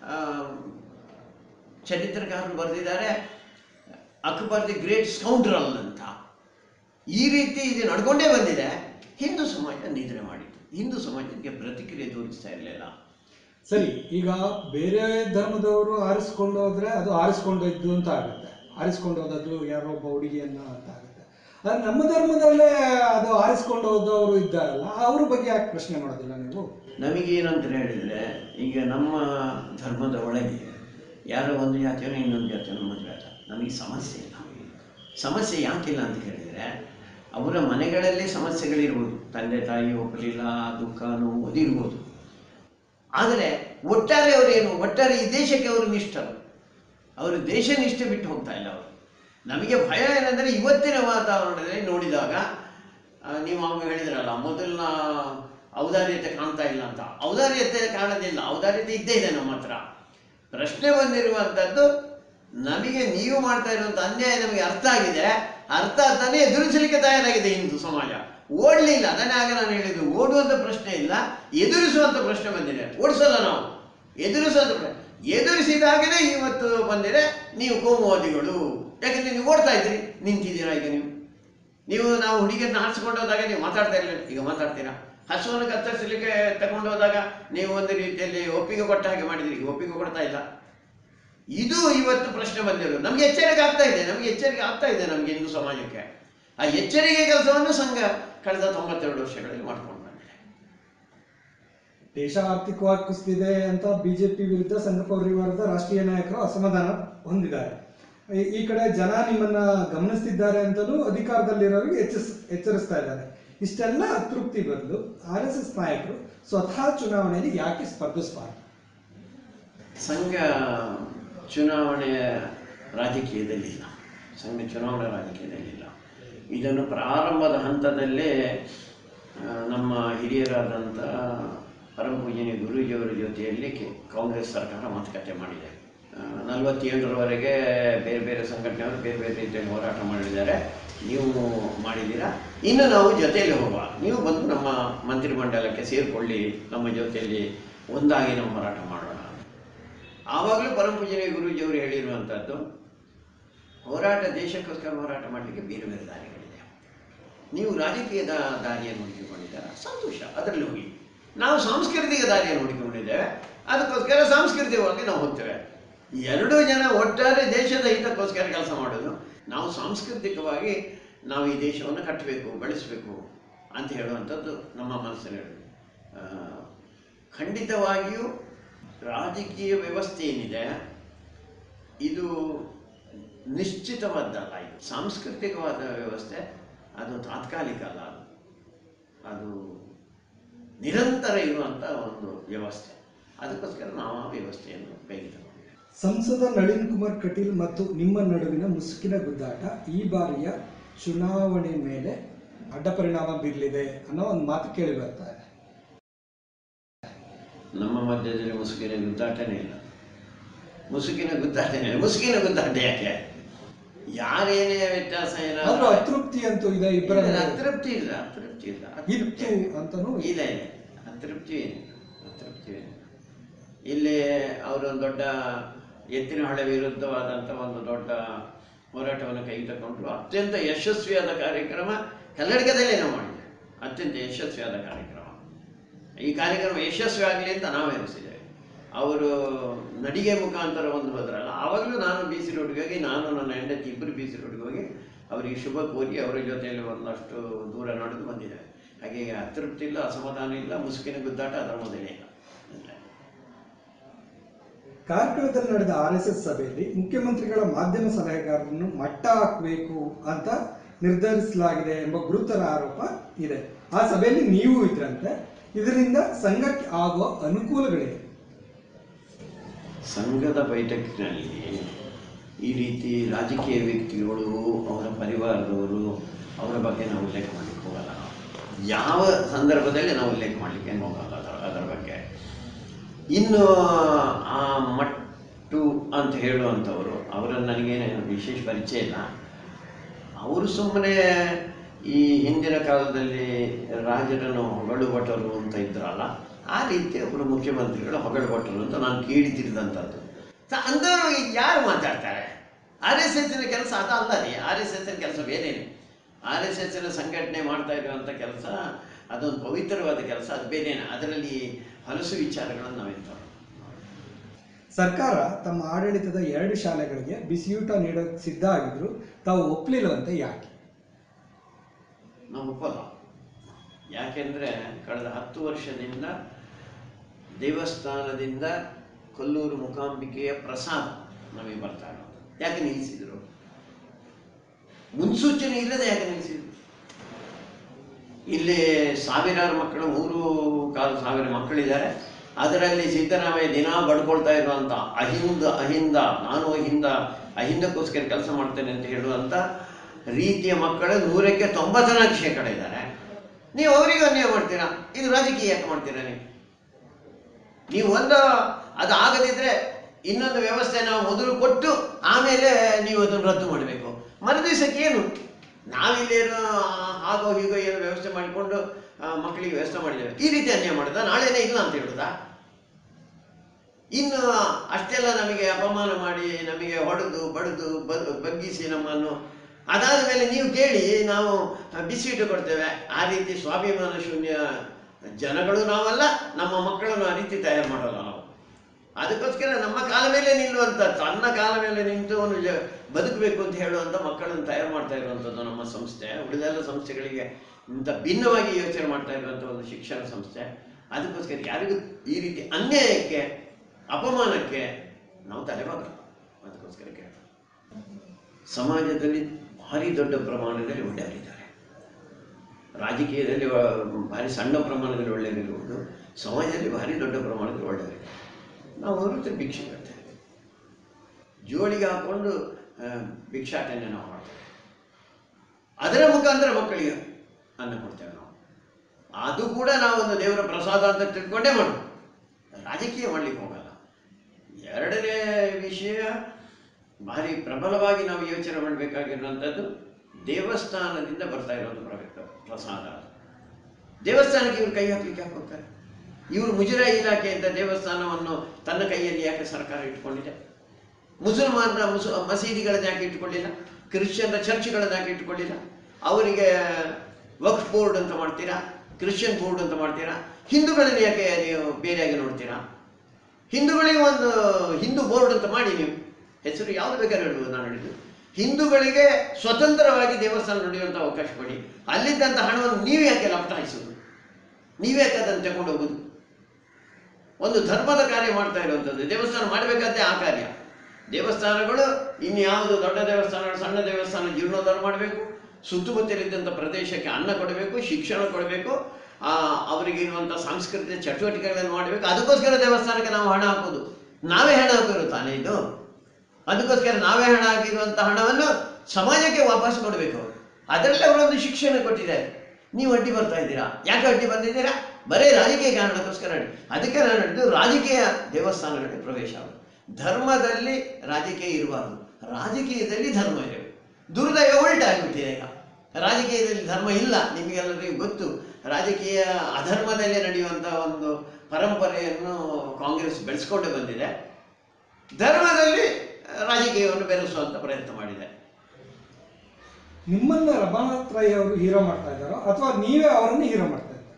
S2: ಚರಿತ್ರಕಾರರು ಬರೆದಿದ್ದಾರೆ, ಅಕ್ಬರ್ ದಿ ಗ್ರೇಟ್ ಸ್ಕೌಂಡ್ರಲ್ ಅಂತ. ಈ ರೀತಿ ಇದು ನಡ್ಕೊಂಡೇ ಬಂದಿದೆ. ಹಿಂದೂ ಸಮಾಜ ನಿದ್ರೆ ಮಾಡಿತ್ತು. ಹಿಂದೂ ಸಮಾಜಕ್ಕೆ ಪ್ರತಿಕ್ರಿಯೆ ತೋರಿಸ್ತಾ ಇರಲಿಲ್ಲ.
S1: ಸರಿ, ಈಗ ಬೇರೆ ಧರ್ಮದವರು ಆರಿಸ್ಕೊಂಡು ಹೋದ್ರೆ ಅದು ಆರಿಸ್ಕೊಂಡದ್ದು ಅಂತ ಆಗುತ್ತೆ. ಆರಿಸ್ಕೊಂಡು ಹೋದದ್ದು ಯಾರೋ ಒಬ್ಬ ಹುಡುಗಿಯನ್ನ ಅಂತ ಆಗುತ್ತೆ. ಆದರೆ ನಮ್ಮ ಧರ್ಮದಲ್ಲೇ ಅದು ಆರಿಸ್ಕೊಂಡು ಹೋದವರು ಇದ್ದಾರಲ್ಲ, ಅವ್ರ ಬಗ್ಗೆ ಯಾಕೆ ಪ್ರಶ್ನೆ ಮಾಡೋದಿಲ್ಲ ನೀವು?
S2: ನಮಗೇನಂತ ಹೇಳಿದರೆ, ಈಗ ನಮ್ಮ ಧರ್ಮದ ಒಳಗೆ ಯಾರೋ ಒಂದು ಜಾತಿಯನ್ನು ಇನ್ನೊಂದು ಜಾತಿಯನ್ನು ಮದುವೆ ಆದ, ನಮಗೆ ಸಮಸ್ಯೆ ಇಲ್ಲ. ಸಮಸ್ಯೆ ಯಾಕಿಲ್ಲ ಅಂತ ಹೇಳಿದರೆ, ಅವರ ಮನೆಗಳಲ್ಲಿ ಸಮಸ್ಯೆಗಳಿರ್ಬೋದು, ತಂದೆ ತಾಯಿ ಒಪ್ಪಲಿಲ್ಲ, ದುಃಖ ನೋವು ಅದಿರ್ಬೋದು. ಆದರೆ ಒಟ್ಟಾರೆ ಅವರೇನು, ಒಟ್ಟಾರೆ ಈ ದೇಶಕ್ಕೆ ಅವರು ನಿಷ್ಠರು. ಅವರು ದೇಶ ನಿಷ್ಠೆ ಬಿಟ್ಟು ಹೋಗ್ತಾ ಇಲ್ಲ ಅವರು. ನಮಗೆ ಭಯ ಏನಂದರೆ, ಇವತ್ತಿನ ವಾತಾವರಣದಲ್ಲಿ ನೋಡಿದಾಗ, ನೀವು ಅವಾಗ ಹೇಳಿದ್ರಲ್ಲ, ಮೊದಲಿನ ಔದಾರ್ಯತೆ ಕಾಣ್ತಾ ಇಲ್ಲ ಅಂತ. ಔದಾರ್ಯತೆ ಕಾಣೋದಿಲ್ಲ, ಔದಾರ್ಯತೆ ಇದ್ದೇ ಇದೆ ನಮ್ಮ ಹತ್ರ. ಪ್ರಶ್ನೆ ಬಂದಿರುವಂಥದ್ದು, ನಮಗೆ ನೀವು ಮಾಡ್ತಾ ಇರುವಂಥ ಅನ್ಯಾಯ ನಮಗೆ ಅರ್ಥ ಆಗಿದೆ, ಅರ್ಥ ತಾನೇ ಎದುರಿಸಲಿಕ್ಕೆ ತಯಾರಾಗಿದೆ ಹಿಂದೂ ಸಮಾಜ. ಓಡಲಿಲ್ಲ. ಅದನ್ನೇ ಆಗ ನಾನು ಹೇಳಿದ್ದು, ಓಡುವಂಥ ಪ್ರಶ್ನೆ ಇಲ್ಲ, ಎದುರಿಸುವಂಥ ಪ್ರಶ್ನೆ ಬಂದಿದೆ. ಓಡಿಸಲ್ಲ ನಾವು, ಎದುರಿಸುವಂಥ ಪ್ರಶ್ನೆ. ಎದುರಿಸಿದಾಗಲೇ ಇವತ್ತು ಬಂದಿದೆ ನೀವು ಕೋಮುವಾದಿಗಳು. ಯಾಕೆಂದರೆ ನೀವು ಓಡ್ತಾ ಇದ್ದೀರಿ, ನಿಂತಿದ್ದೀರಾ. ಈಗ ನೀವು ನೀವು ನಾವು ಹುಡುಗಿಯರನ್ನ ಹಾರಿಸ್ಕೊಂಡು ಹೋದಾಗ ನೀವು ಮಾತಾಡ್ತಾ ಇರಲಿಲ್ಲ, ಈಗ ಮಾತಾಡ್ತೀರಾ. ಹಸುವನ್ನು ಕತ್ತರಿಸಲಿಕ್ಕೆ ತಗೊಂಡು ಹೋದಾಗ ನೀವು ಒಂದು ರೀತಿಯಲ್ಲಿ ಒಪ್ಪಿಗೆ ಕೊಟ್ಟ ಹಾಗೆ ಮಾಡಿದ್ರಿ, ಈಗ ಒಪ್ಪಿಗೆ ಕೊಡ್ತಾ ಇಲ್ಲ. ಇದು ಇವತ್ತು ಪ್ರಶ್ನೆ ಬಂದಿರೋದು. ನಮಗೆ ಎಚ್ಚರಿಕೆ ಆಗ್ತಾ ಇದೆ, ನಮಗೆ ಎಚ್ಚರಿಕೆ ಆಗ್ತಾ ಇದೆ ನಮಗೆ ಹಿಂದೂ ಸಮಾಜಕ್ಕೆ. ಆ ಎಚ್ಚರಿಕೆ ಕೆಲಸವನ್ನು ಸಂಘ ಕಳೆದ ತೊಂಬತ್ತೆರಡು ವರ್ಷಗಳಲ್ಲಿ ಮಾಡ್ಕೊಂಡು ಬಂದಿದೆ.
S1: ದೇಶ ಆರ್ಥಿಕವಾಗಿ ಕುಸಿದಿದೆ ಅಂತ ಬಿಜೆಪಿ ವಿರುದ್ಧ ಸಂಘ ಪರಿವಾರದ ರಾಷ್ಟ್ರೀಯ ನಾಯಕರು ಅಸಮಾಧಾನ ಹೊಂದಿದ್ದಾರೆ. ಈ ಕಡೆ ಜನ ನಿಮ್ಮನ್ನ ಗಮನಿಸ್ತಿದ್ದಾರೆ ಅಂತಲೂ ಅಧಿಕಾರದಲ್ಲಿರೋರಿಗೆ ಎಚ್ಚರಿಸ್ ಎಚ್ಚರಿಸ್ತಾ ಇದ್ದಾರೆ. ಇಷ್ಟೆಲ್ಲ ಅತೃಪ್ತಿ ಬದಲು ಆರ್ ಎಸ್ ಎಸ್ ನಾಯಕರು ಸ್ವತಃ ಚುನಾವಣೆಯಲ್ಲಿ ಯಾಕೆ ಸ್ಪರ್ಧಿಸಬಾರದು?
S2: ಸಂಘ ಚುನಾವಣೆಯ ರಾಜಕೀಯದಲ್ಲಿಲ್ಲ. ಸಂಘ ಚುನಾವಣಾ ರಾಜಕೀಯದಲ್ಲಿಲ್ಲ. ಇದನ್ನು ಪ್ರಾರಂಭದ ಹಂತದಲ್ಲೇ ನಮ್ಮ ಹಿರಿಯರಾದಂಥ ಪರಮ ಪೂಜ್ಯನೀಯ ಗುರೂಜಿಯವರ ಜೊತೆಯಲ್ಲಿ ಕೆ- ಕಾಂಗ್ರೆಸ್ ಸರ್ಕಾರ ಮಾತುಕತೆ ಮಾಡಿದೆ. ನಲವತ್ತೇಳರವರೆಗೆ ಬೇರೆ ಬೇರೆ ಸಂಘಟನೆಯವರು ಬೇರೆ ಬೇರೆ ರೀತಿಯಲ್ಲಿ ಹೋರಾಟ ಮಾಡಿದ್ದಾರೆ. ನೀವು ಮಾಡಿದ್ದೀರಾ, ಇನ್ನು ನಾವು ಜೊತೆಯಲ್ಲಿ ಹೋಗುವ, ನೀವು ಬಂದು ನಮ್ಮ ಮಂತ್ರಿಮಂಡಲಕ್ಕೆ ಸೇರಿಕೊಳ್ಳಿ, ನಮ್ಮ ಜೊತೆಯಲ್ಲಿ ಒಂದಾಗಿ ನಾವು ಹೋರಾಟ ಮಾಡೋಣ. ಆವಾಗಲೂ ಪರಮ ಪೂಜ್ಯನೀಯ ಗುರೂಜಿಯವರು ಹೇಳಿರುವಂಥದ್ದು, ಹೋರಾಟ ದೇಶಕ್ಕೋಸ್ಕರ ಹೋರಾಟ ಮಾಡಲಿಕ್ಕೆ ಬೇರೆ ಬೇರೆ ದಾರಿಗಳಿದೆ. ನೀವು ರಾಜಕೀಯದ ದಾರಿಯನ್ನು ಹುಡುಕಿಕೊಂಡಿದ್ದೀರ, ಸಂತೋಷ, ಅದರಲ್ಲಿ ಹೋಗಿ. ನಾವು ಸಾಂಸ್ಕೃತಿಕ ದಾರಿಯನ್ನು ಹುಡುಕಿಕೊಂಡಿದ್ದೇವೆ, ಅದಕ್ಕೋಸ್ಕರ ಸಾಂಸ್ಕೃತಿಕವಾಗಿ ನಾವು ಹೋಗ್ತೇವೆ. ಎರಡೂ ಜನ ಒಟ್ಟಾರೆ ದೇಶದ ಹಿತಕ್ಕೋಸ್ಕರ ಕೆಲಸ ಮಾಡೋದು. ನಾವು ಸಾಂಸ್ಕೃತಿಕವಾಗಿ ನಾವು ಈ ದೇಶವನ್ನು ಕಟ್ಟಬೇಕು, ಬೆಳೆಸಬೇಕು ಅಂತ ಹೇಳುವಂಥದ್ದು ನಮ್ಮ ಮನಸ್ಸಿನಲ್ಲಿ. ಖಂಡಿತವಾಗಿಯೂ ರಾಜಕೀಯ ವ್ಯವಸ್ಥೆ ಏನಿದೆ ಇದು ನಿಶ್ಚಿತವಾದ್ದಲ್ಲ. ಇದು ಸಾಂಸ್ಕೃತಿಕವಾದ ವ್ಯವಸ್ಥೆ, ಅದು ತಾತ್ಕಾಲಿಕ ಅಲ್ಲ, ಅದು ಅದು ನಿರಂತರ ಇರುವಂಥ ಒಂದು ವ್ಯವಸ್ಥೆ. ಅದಕ್ಕೋಸ್ಕರ ನಾವು ಆ ವ್ಯವಸ್ಥೆಯನ್ನು ಕೈಗೊಂಡಿದ್ದೇವೆ.
S1: ಸಂಸದ ನಳಿನ್ ಕುಮಾರ್ ಕಟೀಲ್ ಮತ್ತು ನಿಮ್ಮ ನಡುವಿನ ಮುಸುಕಿನ ಗುದ್ದಾಟ ಈ ಬಾರಿಯ ಚುನಾವಣೆ ಮೇಲೆ ಅಡ್ಡ ಪರಿಣಾಮ ಬೀರಲಿದೆ ಅನ್ನೋ ಒಂದು ಮಾತು ಕೇಳಿ ಬರ್ತಾ ಇದೆ.
S2: ನಮ್ಮ ಮಧ್ಯದಲ್ಲಿ ಮುಸುಕಿನ ಗುದ್ದಾಟನೇ ಇಲ್ಲ. ಮುಸುಕಿನ ಗುದ್ದಾಟನೇ ಇಲ್ಲ. ಮುಸುಕಿನ ಗುದ್ದಾಟ ಯಾಕೆ? ಯಾರೇನೇ ವ್ಯತ್ಯಾಸ ಏನಾದರೂ
S1: ಅತೃಪ್ತಿ ಅಂತೂ ಇದೆ, ಇಬ್ಬರ
S2: ಅತೃಪ್ತಿ ಇಲ್ಲ. ಅತೃಪ್ತಿ ಇಲ್ಲ
S1: ಇತ್ತು ಅಂತನೂ
S2: ಇದೆ. ಅತೃಪ್ತಿ ಅತೃಪ್ತಿ ಇಲ್ಲಿ ಅವರೊಂದು ದೊಡ್ಡ ಎತ್ತಿನಹೊಳೆ ವಿರುದ್ಧವಾದಂಥ ಒಂದು ದೊಡ್ಡ ಹೋರಾಟವನ್ನು ಕೈಗೆತ್ತಿಕೊಂಡ್ರು. ಅತ್ಯಂತ ಯಶಸ್ವಿಯಾದ ಕಾರ್ಯಕ್ರಮ ಕನ್ನಡಕದಲ್ಲೇ ನಾವು ಮಾಡಿದ್ದೇವೆ. ಅತ್ಯಂತ ಯಶಸ್ವಿಯಾದ ಕಾರ್ಯಕ್ರಮ. ಈ ಕಾರ್ಯಕ್ರಮ ಯಶಸ್ವಿ ಆಗಲಿ ಅಂತ ನಾವು ಎನಿಸಿದ್ದೇವೆ. ಅವರು ನಡಿಗೆ ಮುಖಾಂತರ ಒಂದು ಹೋದ್ರಲ್ಲ, ಆವಾಗಲೂ ನಾನು ಬಿ ಸಿ ರೋಡ್ಗೆ ಹೋಗಿ, ನಾನು ನನ್ನ ಹೆಂಡತಿ ಇಬ್ಬರು ಬಿ ಸಿ ರೋಡ್ಗೆ ಹೋಗಿ ಅವರಿಗೆ ಶುಭ ಕೋರಿ ಅವರ ಜೊತೆಯಲ್ಲಿ ಒಂದಷ್ಟು ದೂರ ನಡೆದು ಬಂದಿದ್ದೇವೆ. ಹಾಗೆ ಅತೃಪ್ತಿ ಇಲ್ಲ, ಅಸಮಾಧಾನ ಇಲ್ಲ, ಮುಸುಕಿನ ಗುದ್ದಾಟ ಅದರ ಮೊದಲೇ ಇಲ್ಲ.
S1: ಕಾರ್ಕಳದಲ್ಲಿ ನಡೆದ ಆರ್ ಎಸ್ ಎಸ್ ಸಭೆಯಲ್ಲಿ ಮುಖ್ಯಮಂತ್ರಿಗಳ ಮಾಧ್ಯಮ ಸಲಹೆಗಾರರನ್ನು ಮಟ್ಟ ಹಾಕಬೇಕು ಅಂತ ನಿರ್ಧರಿಸಲಾಗಿದೆ ಎಂಬ ಗುರುತರ ಆರೋಪ ಇದೆ. ಆ ಸಭೆಯಲ್ಲಿ ನೀವು ಇದ್ರಂತೆ. ಇದರಿಂದ ಸಂಘಕ್ಕೆ ಆಗುವ ಅನುಕೂಲಗಳಿವೆ?
S2: ಸಂಘದ ಬೈಠಕಿನಲ್ಲಿ ಈ ರೀತಿ ರಾಜಕೀಯ ವ್ಯಕ್ತಿಗಳು, ಅವರ ಪರಿವಾರದವರು, ಅವರ ಬಗ್ಗೆ ನಾವು ಉಲ್ಲೇಖ ಮಾಡಲಿಕ್ಕೆ ಹೋಗಲ್ಲ. ಯಾವ ಸಂದರ್ಭದಲ್ಲಿ ನಾವು ಉಲ್ಲೇಖ ಮಾಡಲಿಕ್ಕೆ ಹೋಗಲ್ಲ ಅದರ ಅದರ ಬಗ್ಗೆ. ಇನ್ನು ಆ ಮಟ್ಟು ಅಂತ ಹೇಳುವಂಥವರು, ಅವರನ್ನು ನನಗೇನು ವಿಶೇಷ ಪರಿಚಯ ಇಲ್ಲ. ಅವರು ಸುಮ್ಮನೆ ಈ ಹಿಂದಿನ ಕಾಲದಲ್ಲಿ ರಾಜರನ್ನು ಹೊಗಳುಭಟರು ಅಂತ ಇದ್ರಲ್ಲ, ಆ ರೀತಿ ಅವರು ಮುಖ್ಯಮಂತ್ರಿಗಳು ಹೊಗಳುಭಟರು ಅಂತ ನಾನು ಕೇಳಿ ತಿಳಿದಂಥದ್ದು. ಅಂಥವ್ರು ಯಾರು ಮಾತಾಡ್ತಾರೆ? ಆರ್ ಎಸ್ ಎಸ್ಸಿನ ಕೆಲಸ ಅದಲ್ಲ ರೀ. ಆರ್ ಎಸ್ ಎಸ್ಸಿನ ಕೆಲಸ ಬೇರೆಯೇ. ಆರ್ ಎಸ್ ಎಸ್ಸಿನ ಸಂಘಟನೆ ಮಾಡ್ತಾ ಇರುವಂಥ ಕೆಲಸ ಅದೊಂದು ಪವಿತ್ರವಾದ ಕೆಲಸ, ಅದು ಬೇರೆಯೇ. ಅದರಲ್ಲಿ ಹಲಸು ವಿಚಾರಗಳನ್ನು ನಾವೆಂಥವ್ರು.
S1: ಸರ್ಕಾರ ತಮ್ಮ ಆಡಳಿತದ ಎರಡು ಶಾಲೆಗಳಿಗೆ ಬಿಸಿಯೂಟ ನೀಡೋಕ್ಕೆ ಸಿದ್ಧ ಆಗಿದ್ರು, ತಾವು ಒಪ್ಪಲಿಲ್ಲವಂತೆ, ಯಾಕೆ?
S2: ನಾವು ಒಪ್ಪಲ್ಲ. ಯಾಕೆಂದರೆ ಕಳೆದ ಹತ್ತು ವರ್ಷದಿಂದ ದೇವಸ್ಥಾನದಿಂದ ಕೊಲ್ಲೂರು ಮೂಕಾಂಬಿಕೆಯ ಪ್ರಸಾದ ನಮಗೆ ಬರ್ತಾ ಇರೋದು. ಯಾಕೆ ನಿಲ್ಲಿಸಿದರು? ಮುನ್ಸೂಚನೆ ಇಲ್ಲದೆ ಯಾಕೆ ನಿಲ್ಲಿಸಿದರು? ಇಲ್ಲಿ ಸಾವಿರಾರು ಮಕ್ಕಳು, ಮೂರು ಕಾಲು ಸಾವಿರ ಮಕ್ಕಳಿದ್ದಾರೆ. ಅದರಲ್ಲಿ ಸಿದ್ದರಾಮಯ್ಯ ದಿನ ಬಡ್ಕೊಳ್ತಾ ಇರುವಂಥ ಅಹಿಂದ ಅಹಿಂದ ನಾನು ಅಹಿಂದ ಅಹಿಂದಕ್ಕೋಸ್ಕರ ಕೆಲಸ ಮಾಡ್ತೇನೆ ಅಂತ ಹೇಳುವಂಥ ರೀತಿಯ ಮಕ್ಕಳು ನೂರಕ್ಕೆ ತೊಂಬತ್ನಾಲ್ಕು ಶೇಕಡ ಇದ್ದಾರೆ. ನೀವು ಅವರಿಗೆ ಅನ್ಯಾಯ ಮಾಡ್ತೀರಾ? ಇದು ರಾಜಕೀಯ ಯಾಕೆ ಮಾಡ್ತೀರಾ? ನೀವು ನೀವು ಒಂದು ಅದು ಆಗದಿದ್ದರೆ ಇನ್ನೊಂದು ವ್ಯವಸ್ಥೆ ನಾವು ಮೊದಲು ಕೊಟ್ಟು ಆಮೇಲೆ ನೀವು ಅದನ್ನು ರದ್ದು ಮಾಡಬೇಕು. ಮರುದಿವಸಕ್ಕೆ ಏನು ನಾವಿಲ್ಲೇನು ಹಾಗೋ ಹೀಗೋ ಏನೋ ವ್ಯವಸ್ಥೆ ಮಾಡಿಕೊಂಡು ಮಕ್ಕಳಿಗೆ ವ್ಯವಸ್ಥೆ ಮಾಡಿದ್ದೇವೆ, ಈ ರೀತಿ ಅನ್ಯಾಯ ಮಾಡೋದ? ನಾಳೆನೇ ಇಲ್ಲ ಅಂತ ಹೇಳುದಾ? ಇನ್ನು ಅಷ್ಟೆಲ್ಲ ನಮಗೆ ಅಪಮಾನ ಮಾಡಿ, ನಮಗೆ ಹೊಡೆದು ಬಡಿದು ಬಗ್ಗಿಸಿ ನಮ್ಮನ್ನು, ಅದಾದ ಮೇಲೆ ನೀವು ಕೇಳಿ ನಾವು ಬಿಸಿಟ್ಟು ಕೊಡ್ತೇವೆ. ಆ ರೀತಿ ಸ್ವಾಭಿಮಾನ ಶೂನ್ಯ ಜನಗಳು ನಾವಲ್ಲ, ನಮ್ಮ ಮಕ್ಕಳನ್ನು ಆ ರೀತಿ ತಯಾರು ಮಾಡೋಲ್ಲ ನಾವು. ಅದಕ್ಕೋಸ್ಕರ ನಮ್ಮ ಕಾಲ ಮೇಲೆ ನಿಲ್ಲುವಂಥ, ತನ್ನ ಕಾಲ ಮೇಲೆ ನಿಂತು ಅವನು ಜ ಬದುಕಬೇಕು ಅಂತ ಹೇಳುವಂಥ ಮಕ್ಕಳನ್ನು ತಯಾರು ಮಾಡ್ತಾ ಇರುವಂಥದ್ದು ನಮ್ಮ ಸಂಸ್ಥೆ. ಉಳಿದೆಲ್ಲ ಸಂಸ್ಥೆಗಳಿಗೆ ಇಂಥ ಭಿನ್ನವಾಗಿ ಯೋಚನೆ ಮಾಡ್ತಾ ಇರುವಂಥ ಒಂದು ಶಿಕ್ಷಣ ಸಂಸ್ಥೆ. ಅದಕ್ಕೋಸ್ಕರ ಯಾರಿಗೂ ಈ ರೀತಿ ಅನ್ಯಾಯಕ್ಕೆ, ಅಪಮಾನಕ್ಕೆ ನಾವು ತಲೆಬಾಗಲ್ಲ. ಅದಕ್ಕೋಸ್ಕರ ಕೇಳ ಸಮಾಜದಲ್ಲಿ ಭಾರಿ ದೊಡ್ಡ ಪ್ರಮಾಣದಲ್ಲಿ ಒಳ್ಳೆಯವರಿದ್ದಾರೆ. ರಾಜಕೀಯದಲ್ಲಿ ಭಾರಿ ಸಣ್ಣ ಪ್ರಮಾಣದಲ್ಲಿ ಒಳ್ಳೆಯರಿರುವುದು, ಸಮಾಜದಲ್ಲಿ ಭಾರಿ ದೊಡ್ಡ ಪ್ರಮಾಣದಲ್ಲಿ ಒಳ್ಳೆಯವರಿದ್ದಾರೆ. ನಾವು ಅವ್ರ ಜೊತೆ ಭಿಕ್ಷೆ ಕೊಡ್ತೇವೆ, ಜೋಳಿಗೆ ಹಾಕ್ಕೊಂಡು ಭಿಕ್ಷಾಟನೆ ನಾವು ಮಾಡ್ತೇವೆ. ಅದರ ಮುಖಾಂತರ ಮಕ್ಕಳಿಗೆ ಅನ್ನ ಕೊಡ್ತೇವೆ ನಾವು. ಅದು ಕೂಡ ನಾವು ಒಂದು ದೇವರ ಪ್ರಸಾದ ಅಂತ ತಿಳ್ಕೊಂಡೇ ಮಾಡೋದು, ರಾಜಕೀಯ ಮಾಡಲಿಕ್ಕೆ ಹೋಗಲ್ಲ. ಎರಡನೇ ವಿಷಯ ಭಾರಿ ಪ್ರಬಲವಾಗಿ ನಾವು ಯೋಚನೆ ಮಾಡಬೇಕಾಗಿರುವಂಥದ್ದು, ದೇವಸ್ಥಾನದಿಂದ ಬರ್ತಾ ಇರೋದು ಪ್ರಸಾದ. ದೇವಸ್ಥಾನಕ್ಕೆ ಇವರು ಕೈ ಹಾಕ್ಲಿಕ್ಕೆ ಯಾಕೆ ಹೋಗ್ತಾರೆ? ಇವರು ಮುಜರಾಯಿ ಇಲಾಖೆ ಅಂತ ದೇವಸ್ಥಾನವನ್ನು ತನ್ನ ಕೈಯಲ್ಲಿ ಯಾಕೆ ಸರ್ಕಾರ ಇಟ್ಕೊಂಡಿದೆ? ಮುಸಲ್ಮಾನರ ಮುಸ ಮಸೀದಿಗಳನ್ನ ಯಾಕೆ ಇಟ್ಕೊಳ್ಳಿಲ್ಲ? ಕ್ರಿಶ್ಚಿಯನ್ರ ಚರ್ಚ್ಗಳನ್ನ ಯಾಕೆ ಇಟ್ಕೊಳ್ಳಿಲ್ಲ? ಅವರಿಗೆ ವಕ್ಫ್ ಬೋರ್ಡ್ ಅಂತ ಮಾಡ್ತೀರಾ, ಕ್ರಿಶ್ಚಿಯನ್ ಬೋರ್ಡ್ ಅಂತ ಮಾಡ್ತೀರಾ. ಹಿಂದೂಗಳನ್ನ ಯಾಕೆ ನೀವು ಬೇರೆಯಾಗಿ ನೋಡ್ತೀರಾ? ಹಿಂದೂಗಳಿಗೆ ಒಂದು ಹಿಂದೂ ಬೋರ್ಡ್ ಅಂತ ಮಾಡಿ, ನೀವು ಹೆಸರು ಯಾವುದು ಬೇಕಾದ್ರೆ ಹೇಳ್ಬೋದು. ನಾನು ಹೇಳಿದ್ದು ಹಿಂದೂಗಳಿಗೆ ಸ್ವತಂತ್ರವಾಗಿ ದೇವಸ್ಥಾನ ನಡೆಯುವಂಥ ಅವಕಾಶ ಕೊಡಿ. ಅಲ್ಲಿದ್ದಂಥ ಹಣವನ್ನು ನೀವು ಯಾಕೆ ಲಪಟಾಯಿಸೋದು? ನೀವ್ಯಾಕೆ ಅದನ್ನು ತಗೊಂಡು ಹೋಗೋದು? ಒಂದು ಧರ್ಮದ ಕಾರ್ಯ ಮಾಡ್ತಾ ಇರುವಂಥದ್ದು, ದೇವಸ್ಥಾನ ಮಾಡಬೇಕಾದ್ದೇ ಆ ಕಾರ್ಯ. ದೇವಸ್ಥಾನಗಳು ಇನ್ಯಾವುದು ದೊಡ್ಡ ದೇವಸ್ಥಾನಗಳು, ಸಣ್ಣ ದೇವಸ್ಥಾನ ಜೀರ್ಣೋದ್ಧಾರ ಮಾಡಬೇಕು, ಸುತ್ತಮುತ್ತಲಿದ್ದಂಥ ಪ್ರದೇಶಕ್ಕೆ ಅನ್ನ ಕೊಡಬೇಕು, ಶಿಕ್ಷಣ ಕೊಡಬೇಕು, ಅವರಿಗೆ ಇರುವಂಥ ಸಾಂಸ್ಕೃತಿಕ ಚಟುವಟಿಕೆಗಳನ್ನು ಮಾಡಬೇಕು. ಅದಕ್ಕೋಸ್ಕರ ದೇವಸ್ಥಾನಕ್ಕೆ ನಾವು ಹಣ ಹಾಕೋದು. ನಾವೇ ಹಣ ಹಾಕಿರೋ ತಾನೇ ಇದು. ಅದಕ್ಕೋಸ್ಕರ ನಾವೇ ಹಣ ಹಾಕಿರುವಂಥ ಹಣವನ್ನು ಸಮಾಜಕ್ಕೆ ವಾಪಸ್ ಕೊಡಬೇಕು. ಅವರು ಅದರಲ್ಲಿ ಅವರೊಂದು ಶಿಕ್ಷಣ ಕೊಟ್ಟಿದ್ದಾರೆ. ನೀವು ಅಡ್ಡಿ ಬರ್ತಾ ಇದ್ದೀರಾ. ಯಾಕೆ ಅಡ್ಡಿ ಬಂದಿದ್ದೀರಾ? ಬರೀ ರಾಜಕೀಯ ಕಾರಣಕ್ಕೋಸ್ಕರ. ಅದಕ್ಕೆ ನಾನು ಹೇಳಿದ್ದು ರಾಜಕೀಯ ದೇವಸ್ಥಾನಗಳಿಗೆ ಪ್ರವೇಶ ಆಗೋದು. ಧರ್ಮದಲ್ಲಿ ರಾಜಕೀಯ ಇರಬಾರ್ದು, ರಾಜಕೀಯದಲ್ಲಿ ಧರ್ಮ ಇರಬೇಕು. ದುರ್ದೈವ ಉಲ್ಟಾಗಿಬಿಟ್ಟಿದೆ ಈಗ. ರಾಜಕೀಯದಲ್ಲಿ ಧರ್ಮ ಇಲ್ಲ, ನಿಮಗೆಲ್ಲರಿಗೂ ಗೊತ್ತು. ರಾಜಕೀಯ ಅಧರ್ಮದಲ್ಲೇ ನಡೆಯುವಂಥ ಒಂದು ಪರಂಪರೆಯನ್ನು ಕಾಂಗ್ರೆಸ್ ಬೆಳೆಸ್ಕೊಂಡೇ ಬಂದಿದೆ. ಧರ್ಮದಲ್ಲಿ ರಾಜಕೀಯವನ್ನು ಬೆರೆಸುವಂಥ ಪ್ರಯತ್ನ ಮಾಡಿದೆ.
S1: ನಿಮ್ಮನ್ನ ರಮಾನಾಥ್ ರೈ ಅವರು ಹೀರೋ ಮಾಡ್ತಾ ಇದ್ದಾರೋ ಅಥವಾ ನೀವೇ ಅವರನ್ನು ಹೀರೋ ಮಾಡ್ತಾ ಇದ್ದಾರೆ?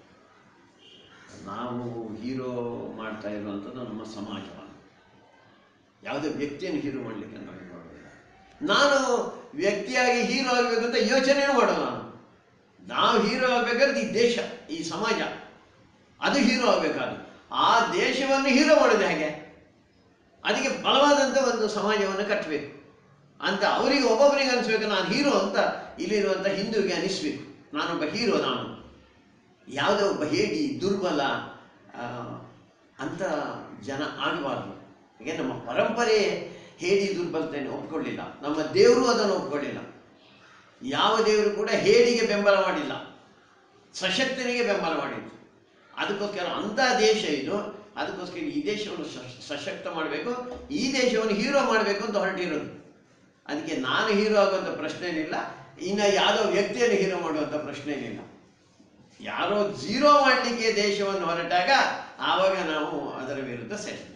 S2: ನಾವು ಹೀರೋ ಮಾಡ್ತಾ ಇರುವಂಥದ್ದು ನಮ್ಮ ಸಮಾಜವನ್ನು, ಯಾವುದೇ ವ್ಯಕ್ತಿಯನ್ನು ಹೀರೋ ಮಾಡಲಿಕ್ಕೆ ನಾವು ಮಾಡೋದಿಲ್ಲ. ನಾನು ವ್ಯಕ್ತಿಯಾಗಿ ಹೀರೋ ಆಗಬೇಕು ಅಂತ ಯೋಚನೆ ಮಾಡೋದು. ನಾನು ನಾವು ಹೀರೋ ಆಗಬೇಕಾದ್ರೆ ಈ ದೇಶ, ಈ ಸಮಾಜ ಅದು ಹೀರೋ ಆಗಬೇಕಾದ್ರು. ಆ ದೇಶವನ್ನು ಹೀರೋ ಮಾಡೋದು ಹೇಗೆ? ಅದಕ್ಕೆ ಬಲವಾದಂಥ ಒಂದು ಸಮಾಜವನ್ನು ಕಟ್ಟಬೇಕು ಅಂತ ಅವರಿಗೆ ಒಬ್ಬೊಬ್ಬರಿಗೆ ಅನಿಸ್ಬೇಕು. ನಾನು ಹೀರೋ ಅಂತ ಇಲ್ಲಿರುವಂಥ ಹಿಂದೂಗೆ ಅನಿಸ್ಬೇಕು, ನಾನೊಬ್ಬ ಹೀರೋ. ನಾನು ಯಾವುದೋ ಒಬ್ಬ ಹೇಡಿ ದುರ್ಬಲ ಅಂತ ಜನ ಆಗಬಾರ್ದು. ಈಗ ನಮ್ಮ ಪರಂಪರೆ ಹೇಡಿ ದುರ್ಬಲತೆಯನ್ನು ಒಪ್ಕೊಳ್ಳಿಲ್ಲ, ನಮ್ಮ ದೇವರು ಅದನ್ನು ಒಪ್ಕೊಳ್ಳಿಲ್ಲ. ಯಾವ ದೇವರು ಕೂಡ ಹೇಡಿಗೆ ಬೆಂಬಲ ಮಾಡಿಲ್ಲ, ಸಶಕ್ತನಿಗೆ ಬೆಂಬಲ ಮಾಡಿದ್ದು. ಅದಕ್ಕೋಸ್ಕರ ಅಂಥ ದೇಶ ಇದು. ಅದಕ್ಕೋಸ್ಕರ ಈ ದೇಶವನ್ನು ಸಶಕ್ತ ಮಾಡಬೇಕು, ಈ ದೇಶವನ್ನು ಹೀರೋ ಮಾಡಬೇಕು ಅಂತ ಹೊರಟಿರೋದು. ಅದಕ್ಕೆ ನಾನು ಹೀರೋ ಆಗುವಂಥ ಪ್ರಶ್ನೆ ಏನಿಲ್ಲ, ಇನ್ನು ಯಾವುದೋ ವ್ಯಕ್ತಿಯನ್ನು ಹೀರೋ ಮಾಡುವಂಥ ಪ್ರಶ್ನೆ ಏನಿಲ್ಲ. ಯಾರೋ ಝೀರೋ ಮಾಡಲಿಕ್ಕೆ ದೇಶವನ್ನು ಹೊರಟಾಗ ಆವಾಗ ನಾವು ಅದರ ವಿರುದ್ಧ ಸೇರ್ತೇವೆ.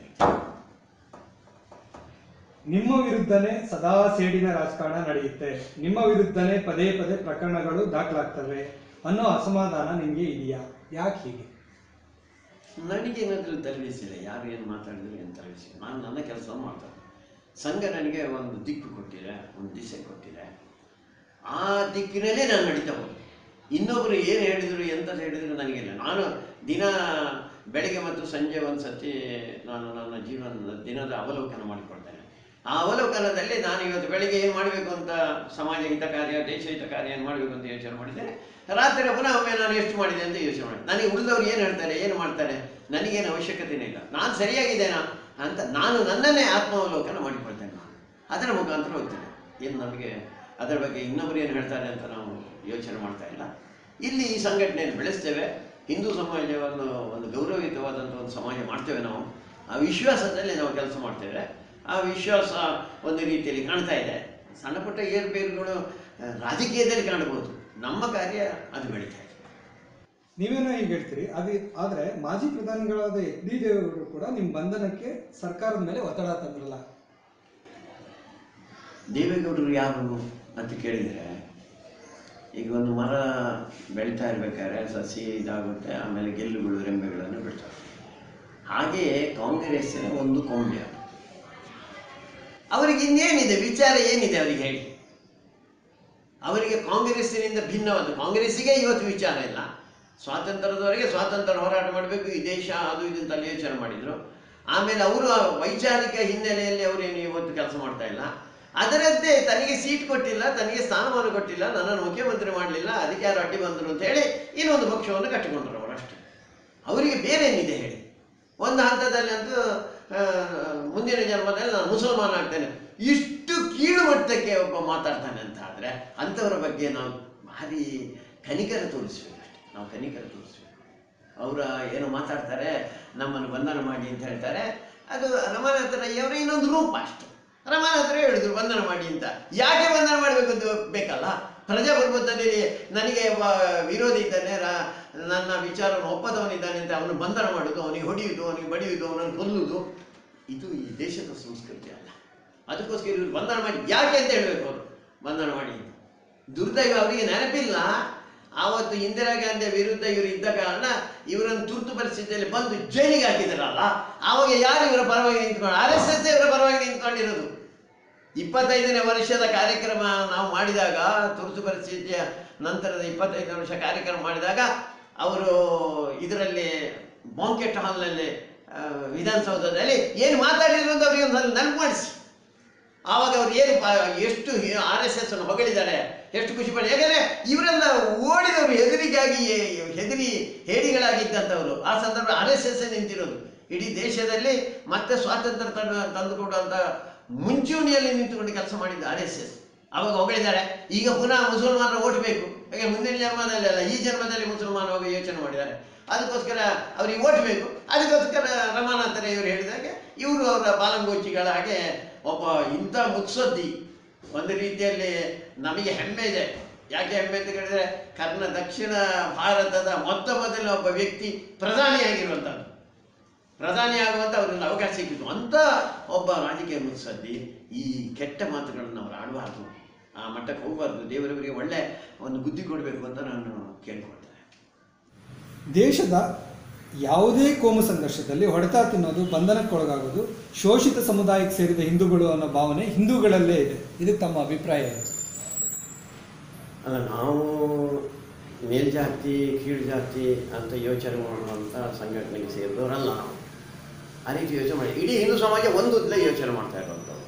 S1: ನಿಮ್ಮ ವಿರುದ್ಧನೇ ಸದಾ ಸೇಡಿನ ರಾಜಕಾರಣ ನಡೆಯುತ್ತೆ, ನಿಮ್ಮ ವಿರುದ್ಧನೇ ಪದೇ ಪದೇ ಪ್ರಕರಣಗಳು ದಾಖಲಾಗ್ತವೆ ಅನ್ನೋ ಅಸಮಾಧಾನ ನಿಮಗೆ ಇದೆಯಾ? ಯಾಕೆ ಹೀಗೆ?
S2: ನನಗೇನಾದರೂ ತಲೆಬಿಸಿಲ್ಲ, ಯಾರು ಏನು ಮಾತಾಡಿದ್ರು ಏನು ತಲೆಬಿಸಿಲ್ಲ. ನಾನು ನನ್ನ ಕೆಲಸವನ್ನು ಮಾಡ್ತೇನೆ. ಸಂಘ ನನಗೆ ಒಂದು ದಿಕ್ಕು ಕೊಟ್ಟಿದೆ, ಒಂದು ದಿಸೆ ಕೊಟ್ಟಿದೆ. ಆ ದಿಕ್ಕಿನಲ್ಲೇ ನಾನು ನಡೀತಾ ಹೋಗಿ ಇನ್ನೊಬ್ಬರು ಏನು ಹೇಳಿದರು ಎಂಥದ್ದು ಹೇಳಿದರು ನನಗಿಲ್ಲ. ನಾನು ದಿನ ಬೆಳಗ್ಗೆ ಮತ್ತು ಸಂಜೆ ಒಂದು ಸತಿ ನಾನು ನನ್ನ ಜೀವನದ ದಿನದ ಅವಲೋಕನ ಮಾಡಿಕೊಳ್ತೇನೆ. ಆ ಅವಲೋಕನದಲ್ಲಿ ನಾನು ಇವತ್ತು ಬೆಳಗ್ಗೆ ಏನು ಮಾಡಬೇಕು ಅಂತ, ಸಮಾಜ ಹಿತ ಕಾರ್ಯ, ದೇಶ ಹಿತ ಕಾರ್ಯ ಏನು ಮಾಡಬೇಕು ಅಂತ ಯೋಚನೆ ಮಾಡಿದ್ದೇನೆ. ರಾತ್ರಿ ಪುನಃ ಒಮ್ಮೆ ನಾನು ಎಷ್ಟು ಮಾಡಿದೆ ಅಂತ ಯೋಚನೆ ಮಾಡಿ, ನನಗೆ ಉಳಿದವ್ರು ಏನು ಹೇಳ್ತಾರೆ, ಏನು ಮಾಡ್ತಾರೆ, ನನಗೇನು ಅವಶ್ಯಕತೆಯೇ ಇಲ್ಲ, ನಾನು ಸರಿಯಾಗಿದ್ದೇನಾ ಅಂತ ನಾನು ನನ್ನನ್ನೇ ಆತ್ಮಾವಲೋಕನ ಮಾಡಿಕೊಳ್ತೇನೆ. ನಾನು ಅದರ ಮುಖಾಂತರ ಹೋಗ್ತೇನೆ. ಏನು ನಮಗೆ ಅದರ ಬಗ್ಗೆ ಇನ್ನೊಬ್ಬರು ಏನು ಹೇಳ್ತಾರೆ ಅಂತ ನಾವು ಯೋಚನೆ ಮಾಡ್ತಾ ಇಲ್ಲ. ಇಲ್ಲಿ ಈ ಸಂಘಟನೆಯನ್ನು ಬೆಳೆಸ್ತೇವೆ, ಹಿಂದೂ ಸಮಾಜವನ್ನು ಒಂದು ಗೌರವಯುತವಾದಂಥ ಒಂದು ಸಮಾಜ ಮಾಡ್ತೇವೆ. ನಾವು ಆ ವಿಶ್ವಾಸದಲ್ಲಿ ನಾವು ಕೆಲಸ ಮಾಡ್ತೇವೆ. ಆ ವಿಶ್ವಾಸ ಒಂದು ರೀತಿಯಲ್ಲಿ ಕಾಣ್ತಾ ಇದೆ. ಸಣ್ಣ ಪುಟ್ಟ ಏರುಪೇರುಗಳು ರಾಜಕೀಯದಲ್ಲಿ ಕಾಣಬಹುದು, ನಮ್ಮ ಕಾರ್ಯ ಅದು ಬೆಳೀತಾ ಇದೆ.
S1: ನೀವೇನೋ ಈಗ ಹೇಳ್ತೀರಿ, ಅದು ಆದರೆ ಮಾಜಿ ಪ್ರಧಾನಿಗಳಾದ ಎಚ್ ಡಿ ದೇವೇಗೌಡರು ಕೂಡ ನಿಮ್ಮ ಬಂಧನಕ್ಕೆ ಸರ್ಕಾರದ ಮೇಲೆ ಒತ್ತಡ ತಂದ್ರಲ್ಲ.
S2: ದೇವೇಗೌಡರು ಯಾರು ಅಂತ ಕೇಳಿದರೆ, ಈಗ ಒಂದು ಮರ ಬೆಳೀತಾ ಇರಬೇಕಾದ್ರೆ ಸಸಿ ಇದಾಗುತ್ತೆ, ಆಮೇಲೆ ಗೆಲ್ಲುಗಳು ರೆಂಬೆಗಳನ್ನು ಬಿಡ್ತಾರೆ. ಹಾಗೆಯೇ ಕಾಂಗ್ರೆಸ್ಸಿನ ಒಂದು ಕೊಂಬೆ. ಅವರಿಗೆ ಇನ್ನೇನಿದೆ ವಿಚಾರ, ಏನಿದೆ ಅವರಿಗೆ ಹೇಳಿ? ಅವರಿಗೆ ಕಾಂಗ್ರೆಸ್ಸಿನಿಂದ ಭಿನ್ನವಾದ, ಕಾಂಗ್ರೆಸ್ಸಿಗೆ ಇವತ್ತು ವಿಚಾರ ಇಲ್ಲ. ಸ್ವಾತಂತ್ರ್ಯದವರೆಗೆ ಸ್ವಾತಂತ್ರ್ಯ ಹೋರಾಟ ಮಾಡಬೇಕು, ಈ ದೇಶ ಅದು ಇದು ಅಂತ ಯೋಚನೆ ಮಾಡಿದರು. ಆಮೇಲೆ ಅವರು ವೈಚಾರಿಕ ಹಿನ್ನೆಲೆಯಲ್ಲಿ ಅವರೇನು ಇವತ್ತು ಕೆಲಸ ಮಾಡ್ತಾ ಇಲ್ಲ. ಅದರಂತೆ ತನಗೆ ಸೀಟ್ ಕೊಟ್ಟಿಲ್ಲ, ತನಗೆ ಸ್ಥಾನಮಾನ ಕೊಟ್ಟಿಲ್ಲ, ನನ್ನನ್ನು ಮುಖ್ಯಮಂತ್ರಿ ಮಾಡಲಿಲ್ಲ, ಅದಕ್ಕೆ ಯಾರು ಅಡ್ಡಿ ಬಂದರು ಅಂತ ಹೇಳಿ ಇನ್ನೊಂದು ಪಕ್ಷವನ್ನು ಕಟ್ಟಿಕೊಂಡರು ಅವರಷ್ಟೇ. ಅವರಿಗೆ ಬೇರೆ ಏನಿದೆ ಹೇಳಿ? ಒಂದು ಹಂತದಲ್ಲಿ ಅಂತೂ ಮುಂದಿನ ಜನ್ಮದಲ್ಲಿ ನಾನು ಮುಸಲ್ಮಾನ ಆಗ್ತೇನೆ, ಇಷ್ಟು ಕೀಳು ಮಟ್ಟಕ್ಕೆ ಒಬ್ಬ ಮಾತಾಡ್ತಾನೆ ಅಂತ ಆದರೆ ಅಂಥವರ ಬಗ್ಗೆ ನಾವು ಭಾರಿ ಕನಿಕರ ತೋರಿಸ್ಬೇಕಷ್ಟೆ. ನಾವು ಕನಿಕರ ತೋರಿಸ್ಬೇಕು. ಅವರ ಏನೋ ಮಾತಾಡ್ತಾರೆ, ನಮ್ಮನ್ನು ಬಂಧನ ಮಾಡಿ ಅಂತ ಹೇಳ್ತಾರೆ. ಅದು ರಮಾನಾಥ ರೈ ಅವರ ಇನ್ನೊಂದು ರೂಪ ಅಷ್ಟೆ. ರಮಾನಾಥ ರೈ ಹೇಳಿದ್ರು ಬಂಧನ ಮಾಡಿ ಅಂತ. ಯಾಕೆ ಬಂಧನ ಮಾಡಬೇಕು ಅಂತ ಬೇಕಲ್ಲ. ಪ್ರಜಾಪ್ರಭುತ್ವದಲ್ಲಿ ನನಗೆ ವಿರೋಧಿ ಇದ್ದಾನೆ, ನನ್ನ ವಿಚಾರವನ್ನು ಒಪ್ಪದವನಿದ್ದಾನೆ ಅಂತ ಅವನು ಬಂಧನ ಮಾಡೋದು, ಅವನಿಗೆ ಹೊಡೆಯುವುದು, ಅವನಿಗೆ ಬಡಿಯುವುದು, ಅವನನ್ನು ಕೊಲ್ಲುವುದು, ಇದು ಈ ದೇಶದ ಸಂಸ್ಕೃತಿ ಅಲ್ಲ. ಅದಕ್ಕೋಸ್ಕರ ಇವರು ಬಂಧನ ಮಾಡಿ ಯಾಕೆ ಅಂತ ಹೇಳಬೇಕು. ಅವರು ಬಂಧನ ಮಾಡಿ ದುರ್ದೈವ ಅವರಿಗೆ ನೆನಪಿಲ್ಲ. ಆವತ್ತು ಇಂದಿರಾ ಗಾಂಧಿ ವಿರುದ್ಧ ಇವರು ಇದ್ದ ಕಾರಣ ಇವರನ್ನು ತುರ್ತು ಪರಿಸ್ಥಿತಿಯಲ್ಲಿ ಬಂದು ಜೈಲಿಗೆ ಹಾಕಿದಾರಲ್ಲ, ಆವಾಗ ಯಾರು ಇವರ ಪರವಾಗಿ ನಿಂತ್ಕೊಂಡು, ಆರ್ ಎಸ್ ಎಸ್ ಇವರ ಪರವಾಗಿ ನಿಂತ್ಕೊಂಡಿರೋದು. ಇಪ್ಪತ್ತೈದನೇ ವರ್ಷದ ಕಾರ್ಯಕ್ರಮ ನಾವು ಮಾಡಿದಾಗ, ತುರ್ತು ಪರಿಸ್ಥಿತಿಯ ನಂತರದ ಇಪ್ಪತ್ತೈದು ವರ್ಷ ಕಾರ್ಯಕ್ರಮ ಮಾಡಿದಾಗ ಅವರು ಇದರಲ್ಲಿ ಬಾಂಕೆಟ್ ಹಾಲ್ನಲ್ಲಿ ವಿಧಾನಸೌಧದಲ್ಲಿ ಏನು ಮಾತಾಡಿದ್ರು ಅಂತ ಅವರಿಗೆ ಒಂದು ನೆನಪು ಮಾಡಿಸಿ. ಆವಾಗ ಅವ್ರು ಏನು ಎಷ್ಟು ಆರ್ ಎಸ್ ಎಸ್ ಅನ್ನು ಹೊಗಳಿದ್ದಾರೆ, ಎಷ್ಟು ಖುಷಿ ಪಡಿ. ಯಾಕಂದರೆ ಇವರೆಲ್ಲ ಓಡಿದವರು ಹೆದರಿಗಾಗಿ ಹೆದರಿ ಹೇಡಿಗಳಾಗಿದ್ದಂಥವ್ರು. ಆ ಸಂದರ್ಭ ಆರ್ ಎಸ್ ಎಸ್ ನಿಂತಿರೋದು ಇಡೀ ದೇಶದಲ್ಲಿ ಮತ್ತೆ ಸ್ವಾತಂತ್ರ್ಯ ತಂದು ತಂದುಕೊಡುವಂಥ ಮುಂಚೂಣಿಯಲ್ಲಿ ನಿಂತುಕೊಂಡು ಕೆಲಸ ಮಾಡಿದ್ದು ಆರ್ ಎಸ್ ಎಸ್. ಅವಾಗ ಹೊಗಳಿದ್ದಾರೆ. ಈಗ ಪುನಃ ಮುಸಲ್ಮಾನರು ಓಟ್ ಬೇಕು, ಹಾಗೆ ಮುಂದಿನ ಜನ್ಮದಲ್ಲಿ ಅಲ್ಲ, ಈ ಜನ್ಮದಲ್ಲಿ ಮುಸಲ್ಮಾನ ಹೋಗಿ ಯೋಚನೆ ಮಾಡಿದ್ದಾರೆ. ಅದಕ್ಕೋಸ್ಕರ ಅವ್ರಿಗೆ ಓಟ್ ಬೇಕು. ಅದಕ್ಕೋಸ್ಕರ ರಮಾನಾಥ ರೈ ಇವರು ಹೇಳಿದಾಗೆ ಇವರು ಅವರ ಬಾಲಂಗೋಚಿಗಳ ಹಾಗೆ ಒಬ್ಬ ಇಂಥ ಮುತ್ಸದ್ದಿ. ಒಂದು ರೀತಿಯಲ್ಲಿ ನಮಗೆ ಹೆಮ್ಮೆ ಇದೆ. ಯಾಕೆ ಹೆಮ್ಮೆ ಅಂತ ಕೇಳಿದರೆ, ಕರ್ನ ದಕ್ಷಿಣ ಭಾರತದ ಮೊತ್ತ ಮೊದಲ ಒಬ್ಬ ವ್ಯಕ್ತಿ ಪ್ರಧಾನಿಯಾಗಿರುವಂಥದ್ದು, ಪ್ರಧಾನಿ ಆಗುವಂಥ ಅವರಲ್ಲಿ ಅವಕಾಶ ಸಿಕ್ಕಿತು. ಅಂಥ ಒಬ್ಬ ರಾಜಕೀಯ ಮುತ್ಸದ್ದಿ ಈ ಕೆಟ್ಟ ಮಾತುಗಳನ್ನು ಅವರು ಆಡಬಾರ್ದು, ಆ ಮಟ್ಟಕ್ಕೆ ಹೋಗಬಾರ್ದು. ದೇವರವರಿಗೆ ಒಳ್ಳೆ ಒಂದು ಬುದ್ಧಿ ಕೊಡಬೇಕು ಅಂತ ನಾನು ಕೇಳ್ಕೊಳ್ತೇನೆ.
S1: ದೇಶದ ಯಾವುದೇ ಕೋಮು ಸಂಘರ್ಷದಲ್ಲಿ ಹೊಡೆತ ತಿನ್ನೋದು, ಬಂಧನಕ್ಕೊಳಗಾಗೋದು ಶೋಷಿತ ಸಮುದಾಯಕ್ಕೆ ಸೇರಿದ ಹಿಂದೂಗಳು ಅನ್ನೋ ಭಾವನೆ ಹಿಂದೂಗಳಲ್ಲೇ ಇದೆ. ಇದಕ್ಕೆ ತಮ್ಮ ಅಭಿಪ್ರಾಯ ಏನು?
S2: ಅಲ್ಲ, ನಾವು ಮೇಲ್ಜಾತಿ ಕೀಳು ಜಾತಿ ಅಂತ ಯೋಚನೆ ಮಾಡುವಂಥ ಸಂಘಟನೆಗೆ ಸೇರಿದವರಲ್ಲ. ನಾವು ಆ ರೀತಿ ಯೋಚನೆ ಮಾಡಿ ಇಡೀ ಹಿಂದೂ ಸಮಾಜ ಒಂದು ಉದ್ದ ಯೋಚನೆ ಮಾಡ್ತಾ ಇರುವಂಥವ್ರು.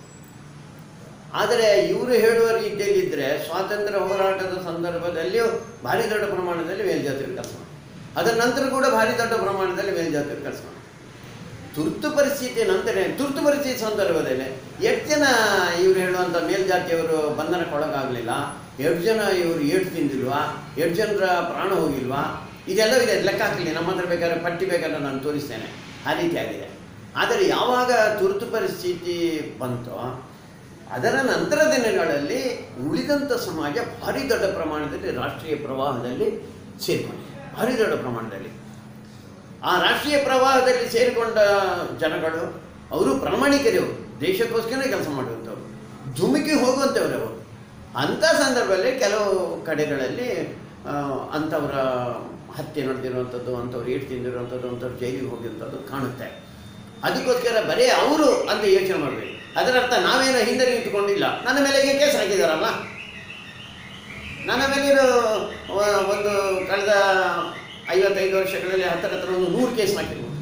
S2: ಆದರೆ ಇವರು ಹೇಳುವ ರೀತಿಯಲ್ಲಿದ್ದರೆ ಸ್ವಾತಂತ್ರ್ಯ ಹೋರಾಟದ ಸಂದರ್ಭದಲ್ಲಿಯೂ ಭಾರಿ ದೊಡ್ಡ ಪ್ರಮಾಣದಲ್ಲಿ ಮೇಲ್ಜಾತಿಗಳು ಕೆಲಸ ಮಾಡಿ, ಅದರ ನಂತರ ಕೂಡ ಭಾರಿ ದೊಡ್ಡ ಪ್ರಮಾಣದಲ್ಲಿ ಮೇಲ್ಜಾತಿಗಳು ಕೆಲಸ ಮಾಡಿ. ತುರ್ತು ಪರಿಸ್ಥಿತಿ ನಂತರ ತುರ್ತು ಪರಿಸ್ಥಿತಿ ಸಂದರ್ಭದಲ್ಲಿ ಎಷ್ಟು ಜನ ಇವರು ಹೇಳುವಂಥ ಮೇಲ್ಜಾತಿಯವರು ಬಂಧನಕ್ಕೊಳಗಾಗಲಿಲ್ಲ, ಎಷ್ಟು ಜನ ಇವರು ಏಟು ತಿಂದಿಲ್ವಾ, ಎಷ್ಟು ಜನರ ಪ್ರಾಣ ಹೋಗಿಲ್ವಾ, ಇದೆಲ್ಲ ಇದೆ. ಲೆಕ್ಕ ಹಾಕಲಿ, ನಮ್ಮ ಹತ್ರ ಬೇಕಾದ್ರೆ ಪಟ್ಟಿ ಬೇಕಾದ್ರೆ ನಾನು ತೋರಿಸ್ತೇನೆ. ಆ ರೀತಿ ಆಗಿದೆ. ಆದರೆ ಯಾವಾಗ ತುರ್ತು ಪರಿಸ್ಥಿತಿ ಬಂತೋ ಅದರ ನಂತರ ದಿನಗಳಲ್ಲಿ ಉಳಿದಂಥ ಸಮಾಜ ಭಾರಿ ದೊಡ್ಡ ಪ್ರಮಾಣದಲ್ಲಿ ರಾಷ್ಟ್ರೀಯ ಪ್ರವಾಹದಲ್ಲಿ ಸೇರಿಕೊಂಡಿದೆ. ಭಾರಿ ದೊಡ್ಡ ಪ್ರಮಾಣದಲ್ಲಿ ಆ ರಾಷ್ಟ್ರೀಯ ಪ್ರವಾಹದಲ್ಲಿ ಸೇರಿಕೊಂಡ ಜನಗಳು ಅವರು ಪ್ರಾಮಾಣಿಕರವರು, ದೇಶಕ್ಕೋಸ್ಕರ ಕೆಲಸ ಮಾಡುವಂಥವ್ರು, ಧುಮುಕಿ ಹೋಗುವಂಥವ್ರು ಅವರು. ಅಂಥ ಸಂದರ್ಭದಲ್ಲಿ ಕೆಲವು ಕಡೆಗಳಲ್ಲಿ ಅಂಥವರ ಹತ್ಯೆ ನಡೆದಿರುವಂಥದ್ದು, ಅಂಥವ್ರು ಏಟು ತಿಂದಿರುವಂಥದ್ದು, ಅಂಥವ್ರು ಜೈಲಿಗೆ ಹೋಗಿರುವಂಥದ್ದು ಕಾಣುತ್ತೆ. ಅದಕ್ಕೋಸ್ಕರ ಬರೀ ಅವರು ಅಂತ ಯೋಚನೆ ಮಾಡಬೇಕು. ಅದರರ್ಥ ನಾವೇನೋ ಹಿಂದೆ ನಿಂತುಕೊಂಡಿಲ್ಲ, ನನ್ನ ಮೇಲೆ ಈಗ ಕೇಸ್ ಹಾಕಿದಾರಲ್ಲ, ನನ್ನ ಮೇಲಿರೋ ಒಂದು ಕಳೆದ ಐವತ್ತೈದು ವರ್ಷಗಳಲ್ಲಿ ಹತ್ತರ ಹತ್ರ ಒಂದು ನೂರು ಕೇಸ್ ಹಾಕಿರ್ಬೋದು.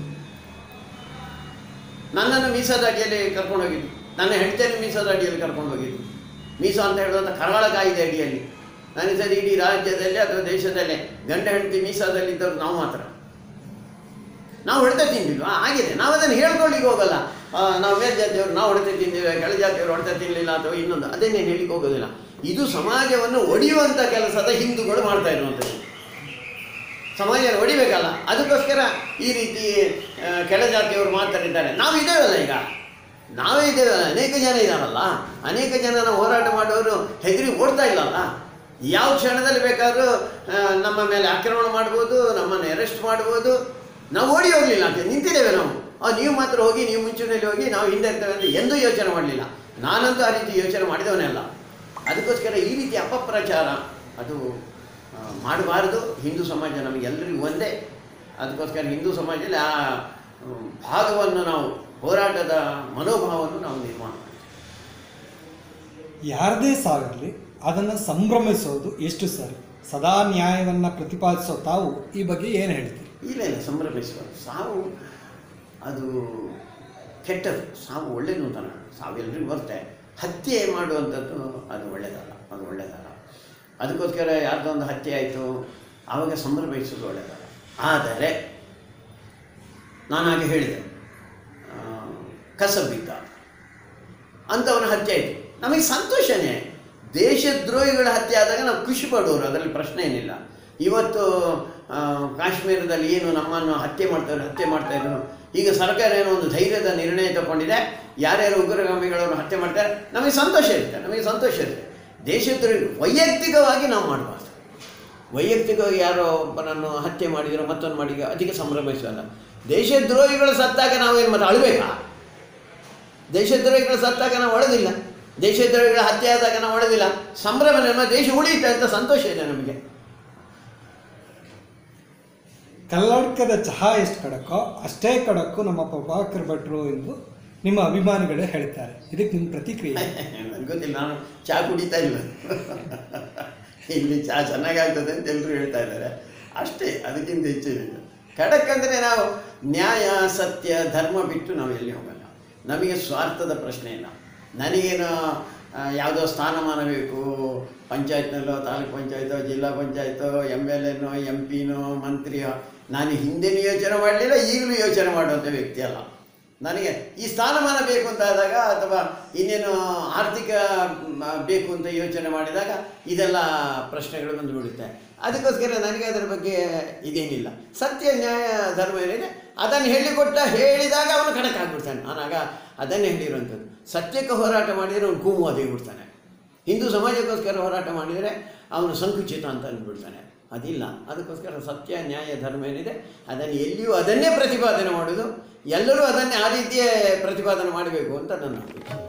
S2: ನನ್ನನ್ನು ಮೀಸಾದ ಅಡಿಯಲ್ಲಿ ಕರ್ಕೊಂಡು ಹೋಗಿದ್ದು, ನನ್ನ ಹೆಂಡತಿಯನ್ನು ಮೀಸಾದ ಅಡಿಯಲ್ಲಿ ಕರ್ಕೊಂಡು ಹೋಗಿದ್ದು. ಮೀಸಾ ಅಂತ ಹೇಳುವಂಥ ಕರಾಳ ಕಾಯ್ದೆ ಅಡಿಯಲ್ಲಿ. ನನಗೆ ಸರಿ ಇಡೀ ರಾಜ್ಯದಲ್ಲಿ ಅಥವಾ ದೇಶದಲ್ಲೇ ಗಂಡ ಹೆಂಡತಿ ಮೀಸಾದಲ್ಲಿದ್ದವ್ರು ನಾವು ಮಾತ್ರ. ನಾವು ಹೊಡೆತ ತಿಂದಿಲ್ವಾ? ಆಗಿದೆ. ನಾವು ಅದನ್ನು ಹೇಳ್ಕೊಳ್ಳಿಕ್ಕೆ ಹೋಗಲ್ಲ. ನಾವು ಮೇಲ್ಜಾತಿಯವರು ನಾವು ಹೊಡೆತ ತಿಂದಿಲ್ಲ, ಕೆಳಜಾತಿಯವರು ಹೊಡೆತ ತಿನ್ನಲಿಲ್ಲ ಅಥವಾ ಇನ್ನೊಂದು, ಅದನ್ನೇನು ಹೇಳಿಕ್ಕೆ ಹೋಗೋದಿಲ್ಲ. ಇದು ಸಮಾಜವನ್ನು ಒಡೆಯುವಂಥ ಕೆಲಸದ ಹಿಂದೂಗಳು ಮಾಡ್ತಾ ಇರುವಂಥದ್ದು. ಸಮಾಜವನ್ನು ಒಡಿಬೇಕಲ್ಲ, ಅದಕ್ಕೋಸ್ಕರ ಈ ರೀತಿ ಕೆಳಜಾತಿಯವರು ಮಾತಾಡಿದ್ದಾರೆ. ನಾವು ಇದ್ದೇವಲ್ಲ, ಈಗ ನಾವೇ ಇದ್ದೇವಲ್ಲ, ಅನೇಕ ಜನ ಇದ್ದಾರಲ್ಲ, ಅನೇಕ ಜನನ ಹೋರಾಟ ಮಾಡೋರು ಹೆದರಿ ಓಡ್ತಾ ಇಲ್ಲಲ್ಲ. ಯಾವ ಕ್ಷಣದಲ್ಲಿ ಬೇಕಾದ್ರೂ ನಮ್ಮ ಮೇಲೆ ಆಕ್ರಮಣ ಮಾಡ್ಬೋದು, ನಮ್ಮನ್ನು ಅರೆಸ್ಟ್ ಮಾಡ್ಬೋದು. ನಾವು ಓಡಿ ಹೋಗಲಿಲ್ಲ ಅಂತ ನಿಂತಿದ್ದೇವೆ ನಾವು. ನೀವು ಮಾತ್ರ ಹೋಗಿ, ನೀವು ಮುಂಚೂಣಿಯಲ್ಲಿ ಹೋಗಿ, ನಾವು ಹಿಂದೆ ಇರ್ತೇವೆ ಅಂತ ಎಂದೂ ಯೋಚನೆ ಮಾಡಲಿಲ್ಲ. ನಾನಂತೂ ಆ ರೀತಿ ಯೋಚನೆ ಮಾಡಿದವನೇ ಅಲ್ಲ. ಅದಕ್ಕೋಸ್ಕರ ಈ ರೀತಿ ಅಪಪ್ರಚಾರ ಅದು ಮಾಡಬಾರ್ದು. ಹಿಂದೂ ಸಮಾಜ ನಮಗೆಲ್ಲರಿಗೂ ಒಂದೇ. ಅದಕ್ಕೋಸ್ಕರ ಹಿಂದೂ ಸಮಾಜದಲ್ಲಿ ಆ ಭಾಗವನ್ನು ನಾವು, ಹೋರಾಟದ ಮನೋಭಾವವನ್ನು ನಾವು ನಿರ್ಮಾಣ ಮಾಡ್ತೀವಿ.
S1: ಯಾರದೇ ಸಾವಿರಲಿ ಅದನ್ನು ಸಂಭ್ರಮಿಸೋದು ಎಷ್ಟು ಸರಿ? ಸದಾ ನ್ಯಾಯವನ್ನು ಪ್ರತಿಪಾದಿಸೋ ತಾವು ಈ ಬಗ್ಗೆ ಏನು ಹೇಳ್ತೀರಿ?
S2: ಇಲ್ಲ ಇಲ್ಲ, ಸಂಭ್ರಮಿಸುವ ಸಾವು ಅದು ಕೆಟ್ಟದು. ಸಾವು ಒಳ್ಳೆಯದು ಅಂತ ನಾನು, ಸಾವು ಎಲ್ರಿಗೂ ಬರುತ್ತೆ. ಹತ್ಯೆ ಮಾಡುವಂಥದ್ದು ಅದು ಒಳ್ಳೆಯದಲ್ಲ, ಅದು ಒಳ್ಳೆಯದಲ್ಲ. ಅದಕ್ಕೋಸ್ಕರ ಯಾರ್ದೋ ಒಂದು ಹತ್ಯೆ ಆಯಿತು ಆವಾಗ ಸಂಭ್ರಮಿಸೋದು ಒಳ್ಳೆಯದಲ್ಲ. ಆದರೆ ನಾನು ಹಾಗೆ ಹೇಳಿದೆ, ಕಸಬಿದ್ದ ಅಂಥವನ ಹತ್ಯೆ ಆಯಿತು, ನಮಗೆ ಸಂತೋಷನೇ. ದೇಶದ್ರೋಹಿಗಳ ಹತ್ಯೆ ಆದಾಗ ನಾವು ಖುಷಿ ಪಡುವವರು, ಅದರಲ್ಲಿ ಪ್ರಶ್ನೆ ಏನಿಲ್ಲ. ಇವತ್ತು ಆ, ಕಾಶ್ಮೀರದಲ್ಲಿ ಏನು ನಮ್ಮನ್ನು ಹತ್ಯೆ ಮಾಡ್ತಾರೆ ಹತ್ಯೆ ಮಾಡ್ತಾಯಿದ್ರು, ಈಗ ಸರ್ಕಾರ ಏನೋ ಒಂದು ಧೈರ್ಯದ ನಿರ್ಣಯ ತಗೊಂಡಿದೆ, ಯಾರ್ಯಾರು ಉಗ್ರಗಾಮಿಗಳನ್ನು ಹತ್ಯೆ ಮಾಡ್ತಾರೆ ನಮಗೆ ಸಂತೋಷ ಇರುತ್ತೆ, ನಮಗೆ ಸಂತೋಷ ಇರುತ್ತೆ. ದೇಶದ್ರೋಹಿ ವೈಯಕ್ತಿಕವಾಗಿ ನಾವು ಮಾಡಬಾರ್ದು. ವೈಯಕ್ತಿಕವಾಗಿ ಯಾರೋ ಒಬ್ಬನನ್ನು ಹತ್ಯೆ ಮಾಡಿದ್ರು ಮತ್ತೊಂದು ಮಾಡಿದ್ರೆ ಅದಕ್ಕೆ ಸಂಭ್ರಮಿಸಲ್ಲ. ದೇಶದ್ರೋಹಿಗಳು ಸತ್ತಾಗ ನಾವೇನು ಮತ್ತೆ ಅಳಬೇಕಾ? ದೇಶದ್ರೋಹಿಗಳು ಸತ್ತಾಗ ನಾವು ಅಳೋದಿಲ್ಲ, ದೇಶದ್ರೋಹಿಗಳ ಹತ್ಯೆ ಆದಾಗ ನಾವು ಅಳೋದಿಲ್ಲ. ಸಂಭ್ರಮ, ನಮ್ಮ ದೇಶ ಉಳಿಯುತ್ತೆ ಅಂತ ಸಂತೋಷ ಇದೆ ನಮಗೆ.
S1: ಕಲ್ಲಡ್ಕದ ಚಹಾ ಎಷ್ಟು ಕಡಕೋ ಅಷ್ಟೇ ಕಡಕ್ಕು ನಮ್ಮ ಪ್ರಭಾಕರ್ ಭಟ್ರು ಎಂದು ನಿಮ್ಮ ಅಭಿಮಾನಿಗಳೇ ಹೇಳ್ತಾರೆ. ಇದಕ್ಕೆ ನಿಮ್ಮ ಪ್ರತಿಕ್ರಿಯೆ?
S2: ನನಗೆ ಗೊತ್ತಿಲ್ಲ, ನಾನು ಚಹಾ ಕುಡಿತಾ ಇಲ್ಲ. ಇಲ್ಲಿ ಚಹಾ ಚೆನ್ನಾಗಾಗ್ತದೆ ಅಂತ ಎಲ್ಲರೂ ಹೇಳ್ತಾ ಇದ್ದಾರೆ ಅಷ್ಟೇ, ಅದಕ್ಕಿಂತ ಹೆಚ್ಚೇನಿಲ್ಲ. ಖಡಕ್ ಅಂದರೆ ನಾವು ನ್ಯಾಯ ಸತ್ಯ ಧರ್ಮ ಬಿಟ್ಟು ನಾವು ಎಲ್ಲಿ ಹೋಗಲ್ಲ. ನಮಗೆ ಸ್ವಾರ್ಥದ ಪ್ರಶ್ನೆ ಇಲ್ಲ. ನನಗೇನು ಯಾವುದೋ ಸ್ಥಾನಮಾನ ಬೇಕು, ಪಂಚಾಯತ್ನಲ್ಲೋ ತಾಲೂಕು ಪಂಚಾಯತೋ ಜಿಲ್ಲಾ ಪಂಚಾಯತೋ ಎಮ್ ಎಲ್ ಎನೋ ಎಂ ಪಿನೋ ಮಂತ್ರಿಯೋ, ನಾನು ಹಿಂದೆನೂ ಯೋಚನೆ ಮಾಡಲಿಲ್ಲ, ಈಗಲೂ ಯೋಚನೆ ಮಾಡುವಂಥ ವ್ಯಕ್ತಿ ಅಲ್ಲ. ನನಗೆ ಈ ಸ್ಥಾನಮಾನ ಬೇಕು ಅಂತ ಆದಾಗ ಅಥವಾ ಇನ್ನೇನು ಆರ್ಥಿಕ ಬೇಕು ಅಂತ ಯೋಚನೆ ಮಾಡಿದಾಗ ಇದೆಲ್ಲ ಪ್ರಶ್ನೆಗಳು ಬಂದು ಬಿಡುತ್ತೆ. ಅದಕ್ಕೋಸ್ಕರ ನನಗೆ ಅದರ ಬಗ್ಗೆ ಇದೇನಿಲ್ಲ. ಸತ್ಯ ನ್ಯಾಯ ಧರ್ಮ ಏನಿದೆ ಅದನ್ನು ಹೇಳಿಕೊಟ್ಟ ಹೇಳಿದಾಗ ಅವನು ಖಡಕ್ ಆಗಿಬಿಡ್ತಾನೆ. ನಾನಾಗ ಅದನ್ನೇ ಹೇಳಿರುವಂಥದ್ದು. ಸತ್ಯಕ್ಕೆ ಹೋರಾಟ ಮಾಡಿದರೆ ಅವನು ಕೂಮುವಾದಿ ಬಿಡ್ತಾನೆ, ಹಿಂದೂ ಸಮಾಜಕ್ಕೋಸ್ಕರ ಹೋರಾಟ ಮಾಡಿದರೆ ಅವನು ಸಂಕುಚಿತ ಅಂತ ಅಂದ್ಬಿಡ್ತಾನೆ. ಅದಿಲ್ಲ. ಅದಕ್ಕೋಸ್ಕರ ಸತ್ಯ ನ್ಯಾಯ ಧರ್ಮ ಏನಿದೆ ಅದನ್ನು ಎಲ್ಲಿಯೂ ಅದನ್ನೇ ಪ್ರತಿಪಾದನೆ ಮಾಡೋದು, ಎಲ್ಲರೂ ಅದನ್ನೇ ಆ ರೀತಿಯೇ ಪ್ರತಿಪಾದನೆ ಮಾಡಬೇಕು ಅಂತ ನನ್ನ ಅಭಿಪ್ರಾಯ.